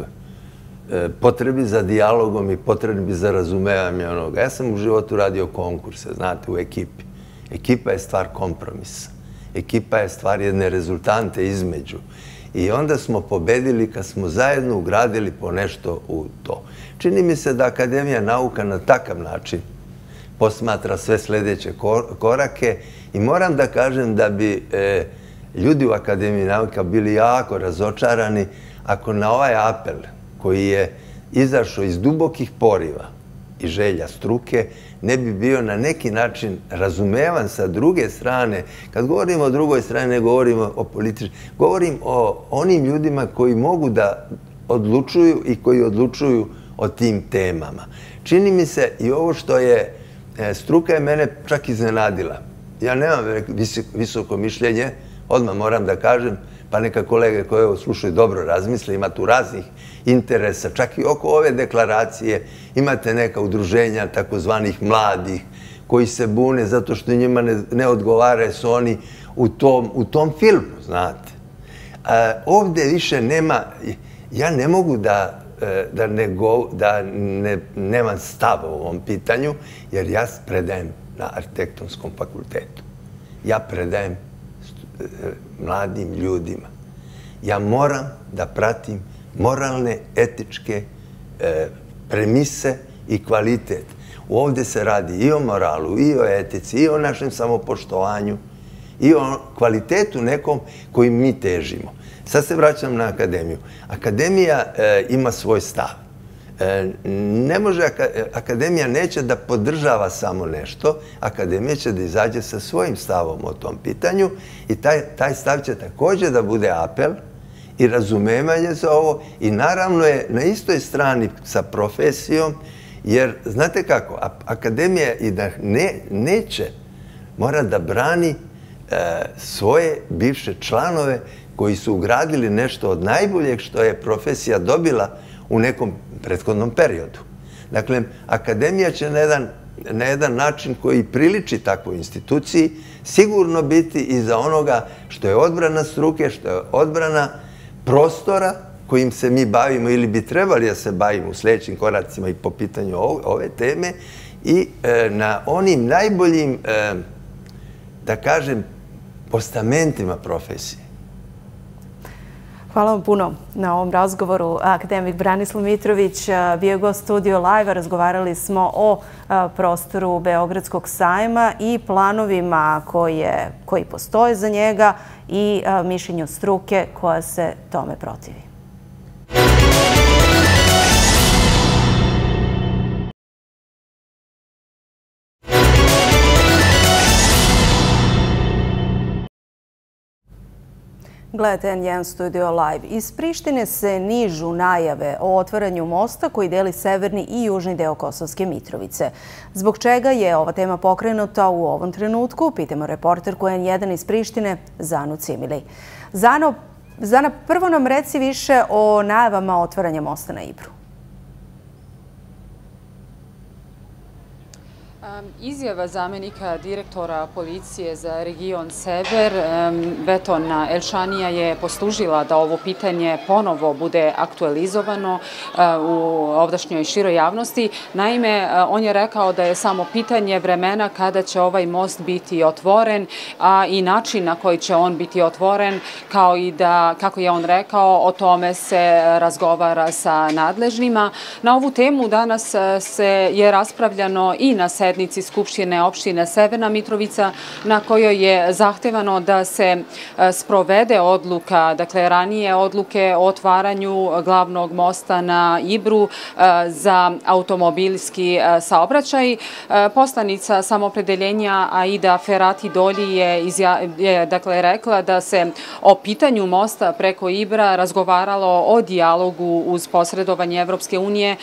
potrebi za dijalogom i potrebi za razumevanje onoga. Ja sam u životu radio konkurse, znate, u ekipi. Ekipa je stvar kompromisa. Ekipa je stvar jedne rezultante između. I onda smo pobedili kad smo zajedno ugradili po nešto u to. Čini mi se da Akademija nauka na takav način posmatra sve sljedeće korake i moram da kažem da bi ljudi u Akademiji nauka bili jako razočarani ako na ovaj apel koji je izašao iz dubokih poriva i želja struke ne bi bio na neki način razumevan sa druge strane. Kad govorimo o drugoj strani, ne govorimo o političkim, govorim o onim ljudima koji mogu da odlučuju i koji odlučuju o tim temama. Čini mi se i ovo što je, struka je mene čak iznenadila. Ja nemam visoko mišljenje, odmah moram da kažem, pa neka kolege koje ovo slušaju dobro razmisle, ima tu raznih interesa, čak i oko ove deklaracije imate neka udruženja takozvanih mladih koji se bune zato što njima ne odgovara su oni u tom filmu, znate. Ovdje više nema, ja ne mogu da nemam stav u ovom pitanju, jer ja predajem na arhitektonskom fakultetu. Ja predajem mladim ljudima. Ja moram da pratim moralne, etičke premise i kvalitet. Ovdje se radi i o moralu, i o etici, i o našem samopoštovanju, i o kvalitetu nekom kojim mi težimo. Sad se vraćam na akademiju. Akademija ima svoj stav. Ne može, akademija neće da podržava samo nešto, akademija će da izađe sa svojim stavom o tom pitanju i taj stav će također da bude apel i razumevanje za ovo i naravno je na istoj strani sa profesijom, jer znate kako, akademija i da neće, mora da brani svoje bivše članove koji su ugradili nešto od najboljeg što je profesija dobila u nekom prethodnom periodu. Dakle, akademija će na jedan način koji priliči takvoj instituciji sigurno biti iza onoga što je odbrana struke, što je odbrana prostora kojim se mi bavimo ili bi trebali da se bavimo u sljedećim koracima i po pitanju ove teme i na onim najboljim, da kažem, postamentima profesije. Hvala vam puno na ovom razgovoru. Akademik Branislav Mitrović bio je gost Studio Live. Razgovarali smo o prostoru Beogradskog sajma i planovima koji postoje za njega i mišljenju struke koja se tome protivi. Gledajte N1 Studio Live. Iz Prištine se nižu najave o otvaranju mosta koji deli severni i južni deo Kosovske Mitrovice. Zbog čega je ova tema pokrenuta u ovom trenutku? Pitamo reporterku N1 iz Prištine, Zanu Cimili. Zana, prvo nam reci više o najavama otvaranja mosta na Ibru. Izjava zamenika direktora policije za region Sever, Beton Elšanija, je poslužila da ovo pitanje ponovo bude aktualizovano u ovdašnjoj široj javnosti. Naime, on je rekao da je samo pitanje vremena kada će ovaj most biti otvoren, a i način na koji će on biti otvoren, kao i da, kako je on rekao, o tome se razgovara sa nadležnima. Na ovu temu danas je raspravljano i na sednici Skupštine opštine Severna Mitrovica, na kojoj je zahtevano da se sprovede odluka, dakle ranije odluke o otvaranju glavnog mosta na Ibru za automobilski saobraćaj. Poslanica Samopredeljenja Aida Ferati Dolji je dakle rekla da se o pitanju mosta preko Ibra razgovaralo o dijalogu uz posredovanje Evropske unije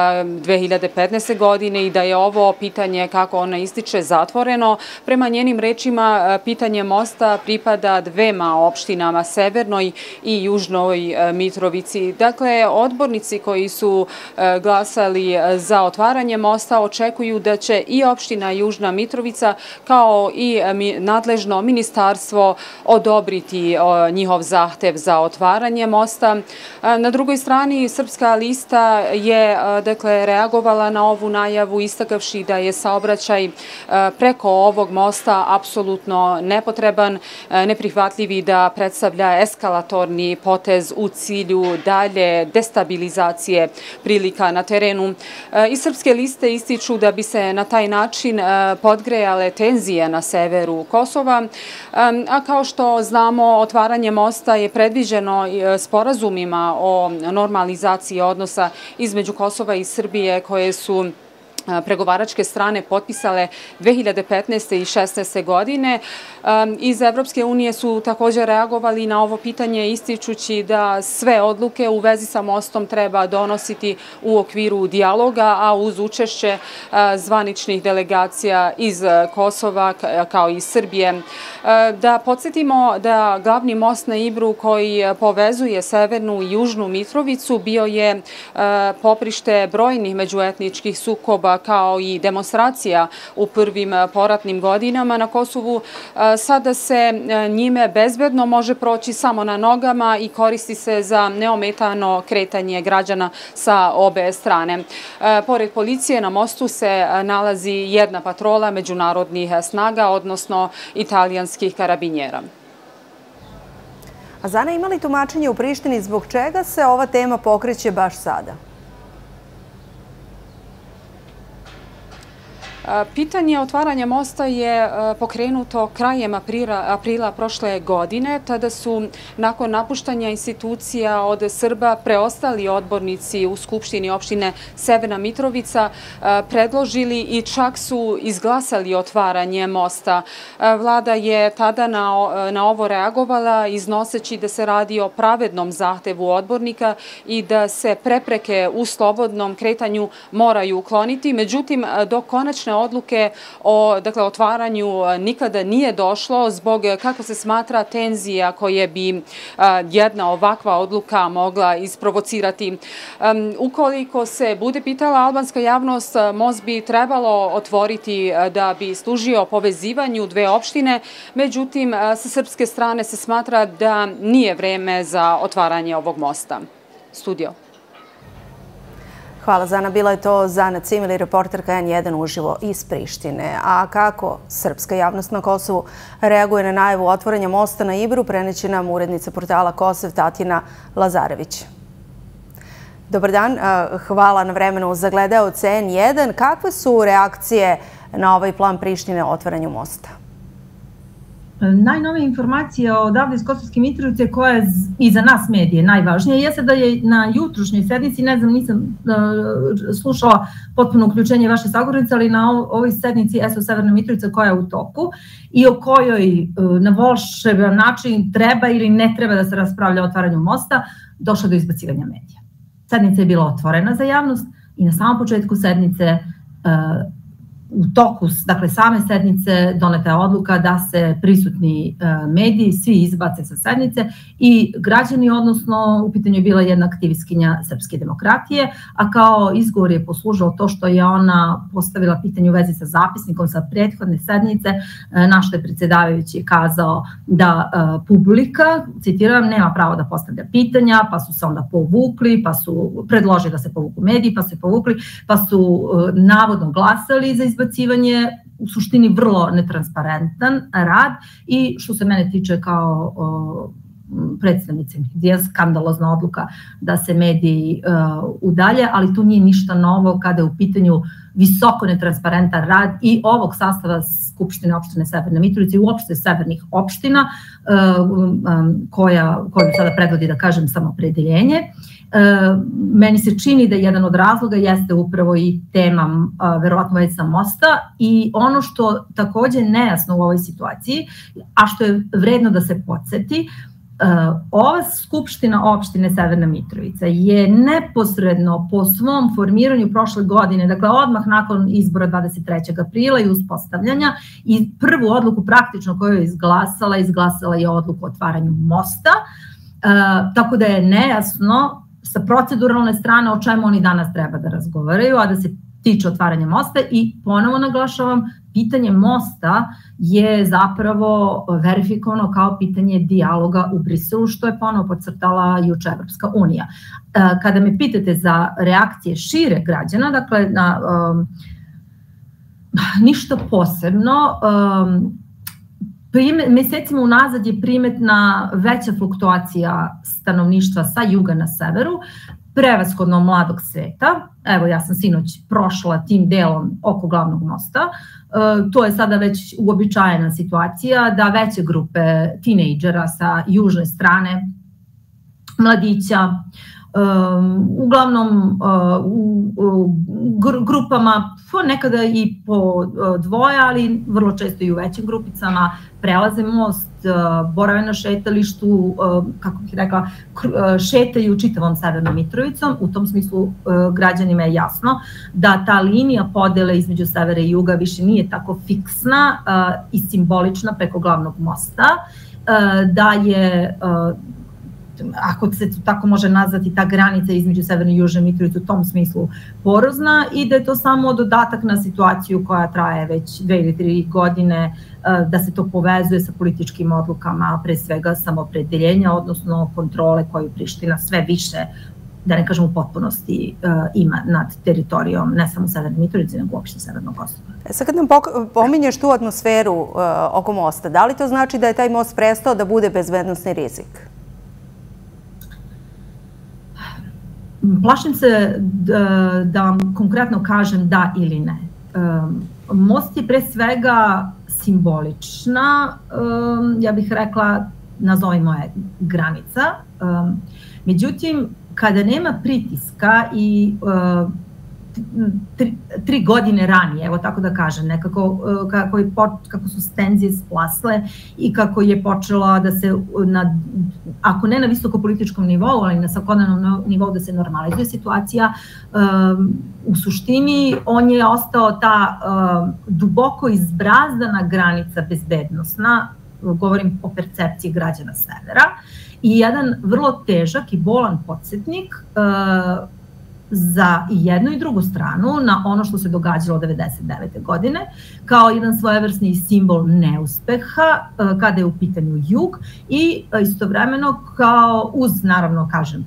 2015. godine i da je ovo pitanje, kako ona ističe, zatvoreno. Prema njenim rečima, pitanje mosta pripada dvema opštinama, Severnoj i Južnoj Mitrovici. Dakle, odbornici koji su glasali za otvaranje mosta očekuju da će i opština Južna Mitrovica kao i nadležno ministarstvo odobriti njihov zahtev za otvaranje mosta. Na drugoj strani, Srpska lista je reagovala na ovu najavu istakavši da je saobraćaj preko ovog mosta apsolutno nepotreban, neprihvatljiv i da predstavlja eskalatorni potez u cilju dalje destabilizacije prilika na terenu. Iz Srpske liste ističu da bi se na taj način podgrejale tenzije na severu Kosova, a kao što znamo, otvaranje mosta je predviđeno sporazumima o normalizaciji odnosa između Kosova i Srbije koje su pregovaračke strane potpisale 2015. i 2016. godine. Iz Evropske unije su također reagovali na ovo pitanje ističući da sve odluke u vezi sa mostom treba donositi u okviru dijaloga, a uz učešće zvaničnih delegacija iz Kosova kao i Srbije. Da podsjetimo da glavni most na Ibru koji povezuje Severnu i Južnu Mitrovicu bio je poprište brojnih međuetničkih sukoba kao i demonstracija u prvim poratnim godinama na Kosovu. Sada se njime bezbedno može proći samo na nogama i koristi se za neometano kretanje građana sa obe strane. Pored policije na mostu se nalazi jedna patrola međunarodnih snaga, odnosno italijanskih karabinjera. A Zana, ima li tumačenje u Prištini zbog čega se ova tema pokreće baš sada? Pitanje otvaranja mosta je pokrenuto krajem aprila prošle godine. Tada su nakon napuštanja institucija od Srba preostali odbornici u Skupštini opštine Severna Mitrovica predložili i čak su izglasali otvaranje mosta. Vlada je tada na ovo reagovala iznoseći da se radi o pravednom zahtevu odbornika i da se prepreke u slobodnom kretanju moraju ukloniti. Međutim, do konačne odluke o otvaranju nikada nije došlo zbog, kako se smatra, tenzija koje bi jedna ovakva odluka mogla isprovocirati. Ukoliko se bude pitala albanska javnost, most bi trebalo otvoriti da bi služio povezivanju dve opštine, međutim, sa srpske strane se smatra da nije vreme za otvaranje ovog mosta. Studio. Hvala, Zana. Bila je to Zana Cimili, reporterka N1 uživo iz Prištine. A kako srpska javnost na Kosovu reaguje na najavu otvaranja mosta na Ibru, preneće nam urednica portala Kosev Tatjana Lazarević. Dobar dan, hvala na vremenu za gledaoce N1. Kakve su reakcije na ovaj plan Prištine o otvaranju mosta? Najnovije informacije odavde iz Kosovske Mitrovice, koja je i za nas medije najvažnije, jeste da je na jutrošnjoj sednici, ne znam, nisam slušala potpuno uključenje vaše sagovornice, ali na ovoj sednici SO Severna Mitrovica koja je u toku i o kojoj na volševan način treba ili ne treba da se raspravlja o otvaranju mosta, došlo do izbacivanja medija. Sednica je bila otvorena za javnost i na samom početku sednice u toku, dakle, same sednice doneta je odluka da se prisutni mediji svi izbace sa sednice i građani, odnosno u pitanju je bila jedna aktivistkinja Srpske demokratije, a kao izgovor je poslužilo to što je ona postavila pitanje u vezi sa zapisnikom sa prethodne sednice, na što je predsjedavajući kazao da publika, citiram, nema pravo da postavlja pitanja, pa su se onda povukli, pa su predložili da se povuku mediji, pa su se povukli, pa su navodno glasali za izbacivanje, u suštini vrlo netransparentan rad i što se mene tiče kao predstavnice medija, skandalozna odluka da se mediji udalje, ali tu nije ništa novo kada je u pitanju visoko netransparentan rad i ovog sastava Skupštine opštine Severne Mitrovice i uopšte severnih opština koju sada predvodi, da kažem, Samoopredeljenje. Meni se čini da jedan od razloga jeste upravo i tema verovatno već sa mosta i ono što takođe nejasno u ovoj situaciji, a što je vredno da se podsjeti, ova Skupština opštine Severna Mitrovica je neposredno po svom formiranju prošle godine, dakle odmah nakon izbora 23. aprila i uspostavljanja, i prvu odluku praktično koju je izglasala je odluku o otvaranju mosta, tako da je nejasno sa proceduralne strane o čemu oni danas treba da razgovaraju, a da se tiče otvaranja mosta i ponovo naglašavam, pitanje mosta je zapravo verifikovano kao pitanje dijaloga u Briselu, što je ponovo podcrtala juče Evropska unija. Kada me pitate za reakcije šire građana, dakle, ništa posebno, mesecima unazad je primetna veća fluktuacija stanovništva sa juga na severu, prevashodno mladog sveta. Evo, ja sam sinoć prošla tim delom oko glavnog mosta. To je sada već uobičajena situacija da veće grupe tinejdžera sa južne strane, mladića, uglavnom u grupama, nekada i po dvoje, ali vrlo često i u većim grupicama, prelaze most, borave na šetalištu, kako bih rekla, šetaju čitavom Severnom Mitrovicom. U tom smislu građanima je jasno da ta linija podele između severa i juga više nije tako fiksna i simbolična preko glavnog mosta, da je, ako se tako može nazvati, ta granica između Severne i Južne Mitrovice u tom smislu porozna i da je to samo dodatak na situaciju koja traje već 2 ili 3 godine, da se to povezuje sa političkim odlukama, pre svega Samoopredeljenja, odnosno kontrole koju Priština sve više, da ne kažem u potpunosti, ima nad teritorijom ne samo Severne Mitrovice, nego uopšte Severnog Kosova. Sad kad nam pominješ tu atmosferu oko mosta, da li to znači da je taj most prestao da bude bezbednosni rizik? Plašim se da vam konkretno kažem da ili ne. Most je pre svega simbolična, ja bih rekla, nazovimo je granica. Međutim, kada nema pritiska i 3 godine ranije, evo tako da kažem, nekako kako su tenzije splasle i kako je počela da se, ako ne na visokopolitičkom nivou, ali na svakodnevnom nivou da se normalizuje situacija, u suštini on je ostao ta duboko izbrazdana granica bezbednosna, govorim o percepciji građana severa, i jedan vrlo težak i bolan podsjetnik za i jednu i drugu stranu na ono što se događalo 1999. godine, kao jedan svojevrsni simbol neuspeha kada je u pitanju jug i istovremeno kao uz, naravno, kažem,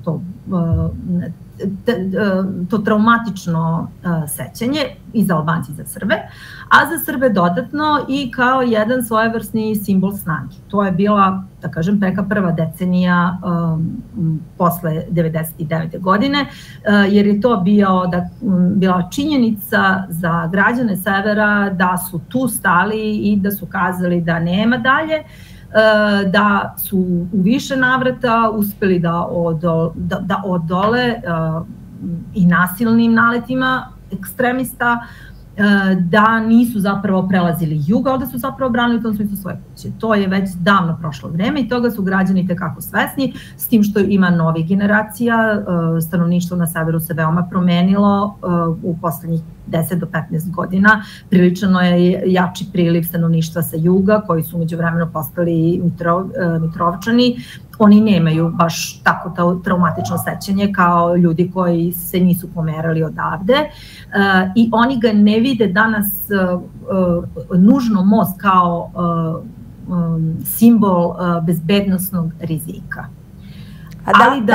to traumatično sećanje i za Albance i za Srbe, a za Srbe dodatno i kao jedan svojevrsni simbol snage. To je bila, da kažem, prva decenija posle 1999. godine, jer je to bila činjenica za građane severa da su tu stali i da su kazali da nema dalje, da su u više navrata uspeli da odole i nasilnim naletima ekstremista, da nisu zapravo prelazili jug, ali da su zapravo branili u tom smislu svoje moguće. To je već davno prošlo vreme i toga su građani tekako svesni, s tim što ima novih generacija. Stanovništvo na severu se veoma promenilo u poslednjih 10 do 15 godina. Prilično je jači priliv stanovništva sa juga, koji su umeđu vremenu postali Mitrovčani. Oni nemaju baš tako traumatično sećanje kao ljudi koji se nisu pomerali odavde i oni ga ne vide danas nužno most kao simbol bezbednosnog rizika. A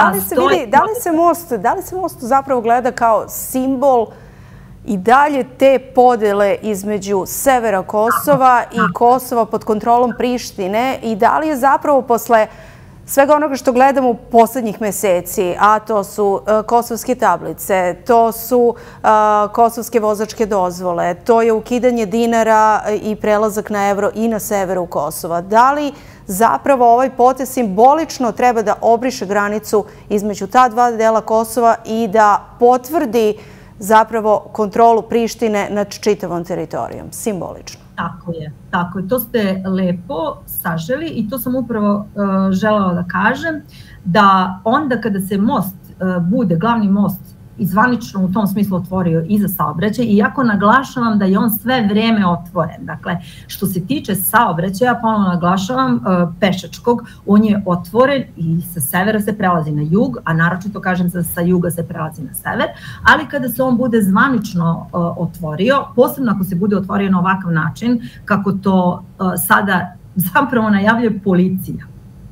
da li se most zapravo gleda kao simbol i dalje te podele između severa Kosova i Kosova pod kontrolom Prištine i da li je zapravo posle svega onoga što gledamo u poslednjih meseci, a to su kosovske tablice, to su kosovske vozačke dozvole, to je ukidanje dinara i prelazak na evro i na severu Kosova. Da li zapravo ovaj potez simbolično treba da obriše granicu između ta dva dela Kosova i da potvrdi zapravo kontrolu Prištine nad čitavom teritorijom, simbolično? Tako je. To ste lepo saželi i to sam upravo želela da kažem, da onda kada se most bude, glavni most, i zvanično u tom smislu otvorio i za saobraćaj, iako naglašavam da je on sve vreme otvoren. Dakle, što se tiče saobraćaja, ponovno naglašavam, pešačkog, on je otvoren i sa severa se prelazi na jug, a naročito kažem sa juga se prelazi na sever, ali kada se on bude zvanično otvorio, posebno ako se bude otvorio na ovakav način, kako to sada zapravo najavljuje policija,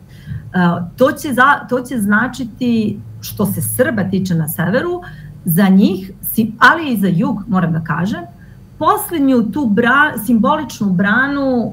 to će značiti, što se Srba tiče na severu, za njih, ali i za jug, moram da kažem, poslednju tu simboličnu branu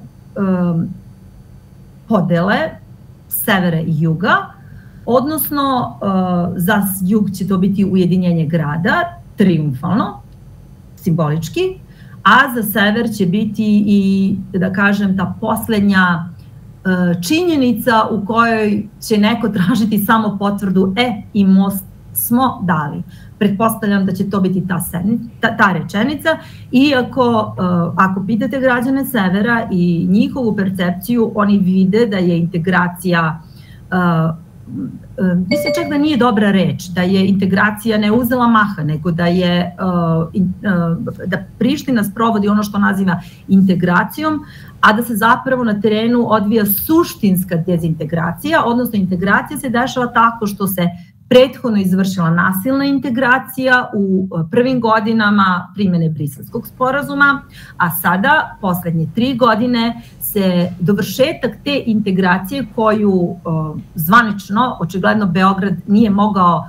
podele severa i juga, odnosno za jug će to biti ujedinjenje grada, triumfalno, simbolički, a za sever će biti i, da kažem, ta poslednja činjenica u kojoj će neko tražiti samo potvrdu i most smo dali. Pretpostavljam da će to biti ta rečenica, iako ako pitate građane severa i njihovu percepciju, oni vide da je integracija, mislim čak da nije dobra reč, da je integracija ne uzela maha, nego da Priština sprovodi ono što naziva integracijom, a da se zapravo na terenu odvija suštinska dezintegracija, odnosno integracija se dešava tako što se prethodno izvršila nasilna integracija u prvim godinama primjene Briselskog sporazuma, a sada, poslednje 3 godine, se dovršetak te integracije koju zvanično, očigledno Beograd nije mogao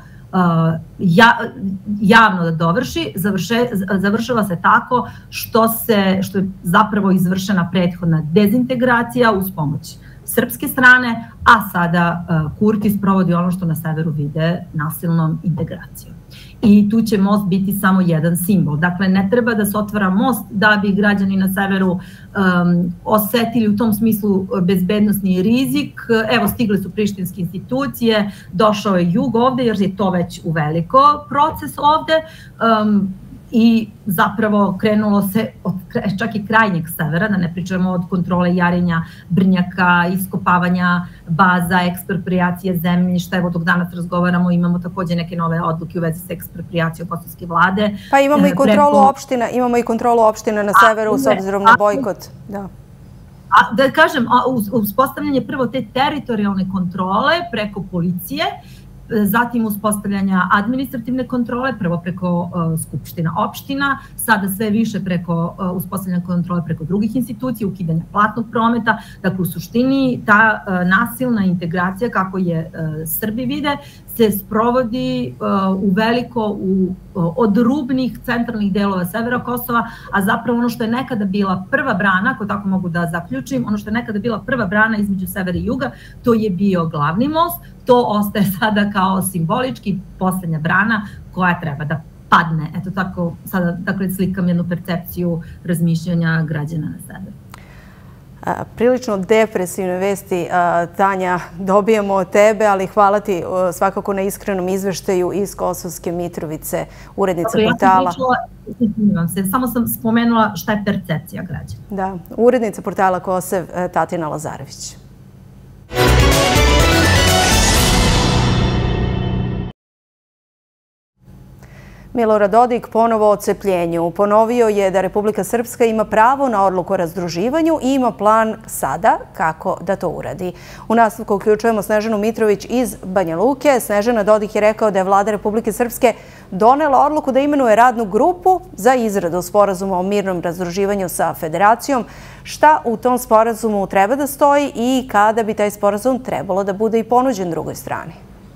javno da dovrši, završava se tako što je zapravo izvršena prethodna dezintegracija uz pomoć srpske strane, a sada Kurti sprovodi ono što na severu vide nasilnom integracijom. I tu će most biti samo jedan simbol. Dakle, ne treba da se otvara most da bi građani na severu osetili u tom smislu bezbednosni rizik. Evo, stigle su prištinske institucije, došao je jug ovde jer je to već uveliko proces ovde i zapravo krenulo se od čak i krajnjeg severa, da ne pričamo od kontrole Jarinja, Brnjaka, iskopavanja baza, ekspropriacije zemljišta. Evo dok danas razgovaramo imamo takođe neke nove odluke u vezi sa ekspropriacijom kosovske vlade. Pa imamo i kontrolu opština na severu s obzirom na bojkot. Da kažem, uspostavljanje prvo te teritorijalne kontrole preko policije, zatim uspostavljanja administrativne kontrole, prvo preko skupština opština, sada sve više preko uspostavljanja kontrole preko drugih institucija, ukidanja platnog prometa. Dakle, u suštini ta nasilna integracija, kako je Srbi vide, se sprovodi u veliko od rubnih centralnih delova severa Kosova, a zapravo ono što je nekada bila prva brana, ako tako mogu da zaključim, ono što je nekada bila prva brana između severa i juga, to je bio glavni most, to ostaje sada kao simbolički poslednja brana koja treba da padne. Eto tako, sada dakle slikam jednu percepciju razmišljanja građana na severu. Prilično depresivne vesti, Tanja, dobijamo od tebe, ali hvala ti svakako na iskrenom izveštaju iz Kosovske Mitrovice, urednica portala. Samo sam spomenula šta je percepcija građana. Da, urednica portala Kosev, Tatjana Lazarević. Milorad Dodik ponovo o odcepljenju. Ponovio je da Republika Srpska ima pravo na odluku o razdruživanju i ima plan sada kako da to uradi. U nastavku uključujemo Snežanu Mitrović iz Banja Luke. Snežana, Dodik je rekao da je vlada Republike Srpske donela odluku da imenuje radnu grupu za izradu sporazuma o mirnom razdruživanju sa Federacijom. Šta u tom sporazumu treba da stoji i kada bi taj sporazum trebalo da bude i ponuđen drugoj strani?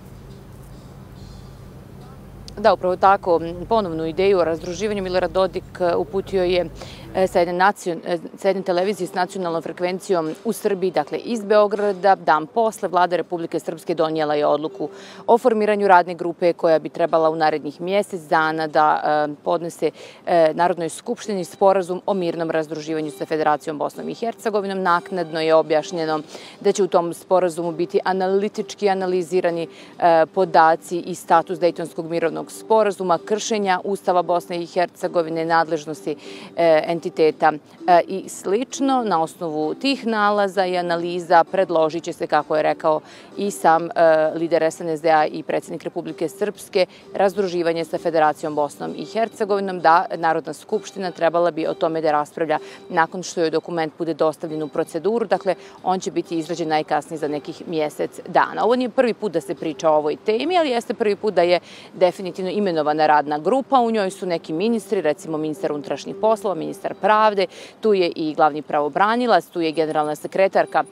Da, upravo tako, ponovnu ideju o razdruživanju Milorad Dodik uputio je sa jedne televizije s nacionalnom frekvencijom u Srbiji, dakle iz Beograda. Dan posle vlada Republike Srpske donijela je odluku o formiranju radne grupe koja bi trebala u narednih mjesec dana da podnese Narodnoj skupštini sporazum o mirnom razdruživanju sa Federacijom Bosnom i Hercegovinom. Naknadno je objašnjeno da će u tom sporazumu biti analitički analizirani podaci i status Dejtonskog mirovnog sporazuma, kršenja Ustava Bosne i Hercegovine, nadležnosti entiteta i slično. Na osnovu tih nalaza i analiza predložit će se, kako je rekao i sam lider SNSD-a i predsjednik Republike Srpske, razdruživanje sa Federacijom Bosnom i Hercegovinom, da Narodna skupština trebala bi o tome da raspravlja nakon što joj dokument bude dostavljen u proceduru. Dakle, on će biti izrađen najkasnije za nekih mjesec dana. Ovo nije prvi put da se priča o ovoj temi, ali jeste prvi put da je definitivno imenovana radna grupa. U njoj su neki ministri, recimo ministar unutrašnjih poslova, ministar pravde, tu je i glavni pravobranilac, tu je generalna sekretarka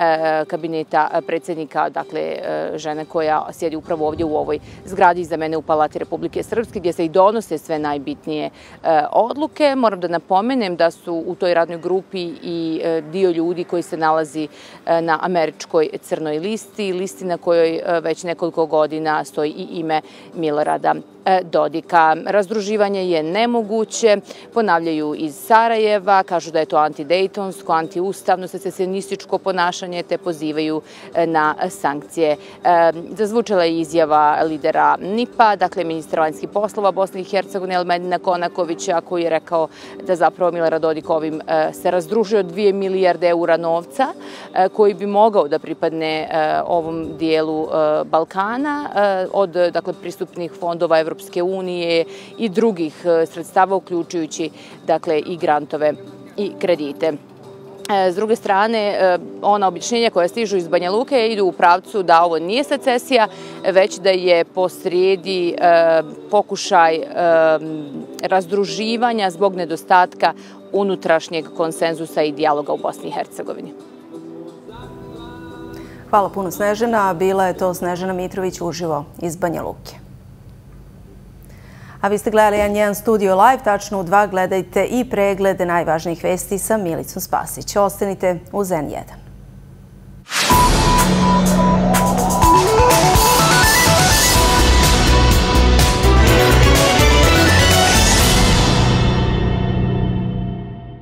kabineta predsjednika, dakle žena koja sjedi upravo ovdje u ovoj zgradi iza mene u Palati Republike Srpske, gdje se i donose sve najbitnije odluke. Moram da napomenem da su u toj radnoj grupi i dio ljudi koji se nalazi na američkoj crnoj listi, listi na kojoj već nekoliko godina stoji i ime Milorada Dodika. Razdruživanje je nemoguće, ponavljaju iz Sarajeva, kažu da je to antidejtonsko, antiustavno, secesionističko ponašanje, te pozivaju na sankcije. Zazvučala je izjava lidera NIP-a, dakle ministra vanjskih poslova Bosne i Hercegovine Elmedina Konakovića, koji je rekao da zapravo Milorad Dodik ovim se razdružio 2 milijarde eura novca koji bi mogao da pripadne ovom dijelu Balkana od pristupnih fondova Evropske unije i drugih sredstava, uključujući i grantove i kredite. S druge strane, ona objašnjenja koja stižu iz Banja Luke idu u pravcu da ovo nije secesija, već da je posrijedi pokušaj razdruživanja zbog nedostatka unutrašnjeg konsenzusa i dijaloga u Bosni i Hercegovini. Hvala puno, Snežana. Bila je to Snežana Mitrović uživo iz Banja Luke. A vi ste gledali N1 Studio Live, tačno u 2 gledajte i preglede najvažnijih vesti sa Milicom Spasić. Ostanite uz N1.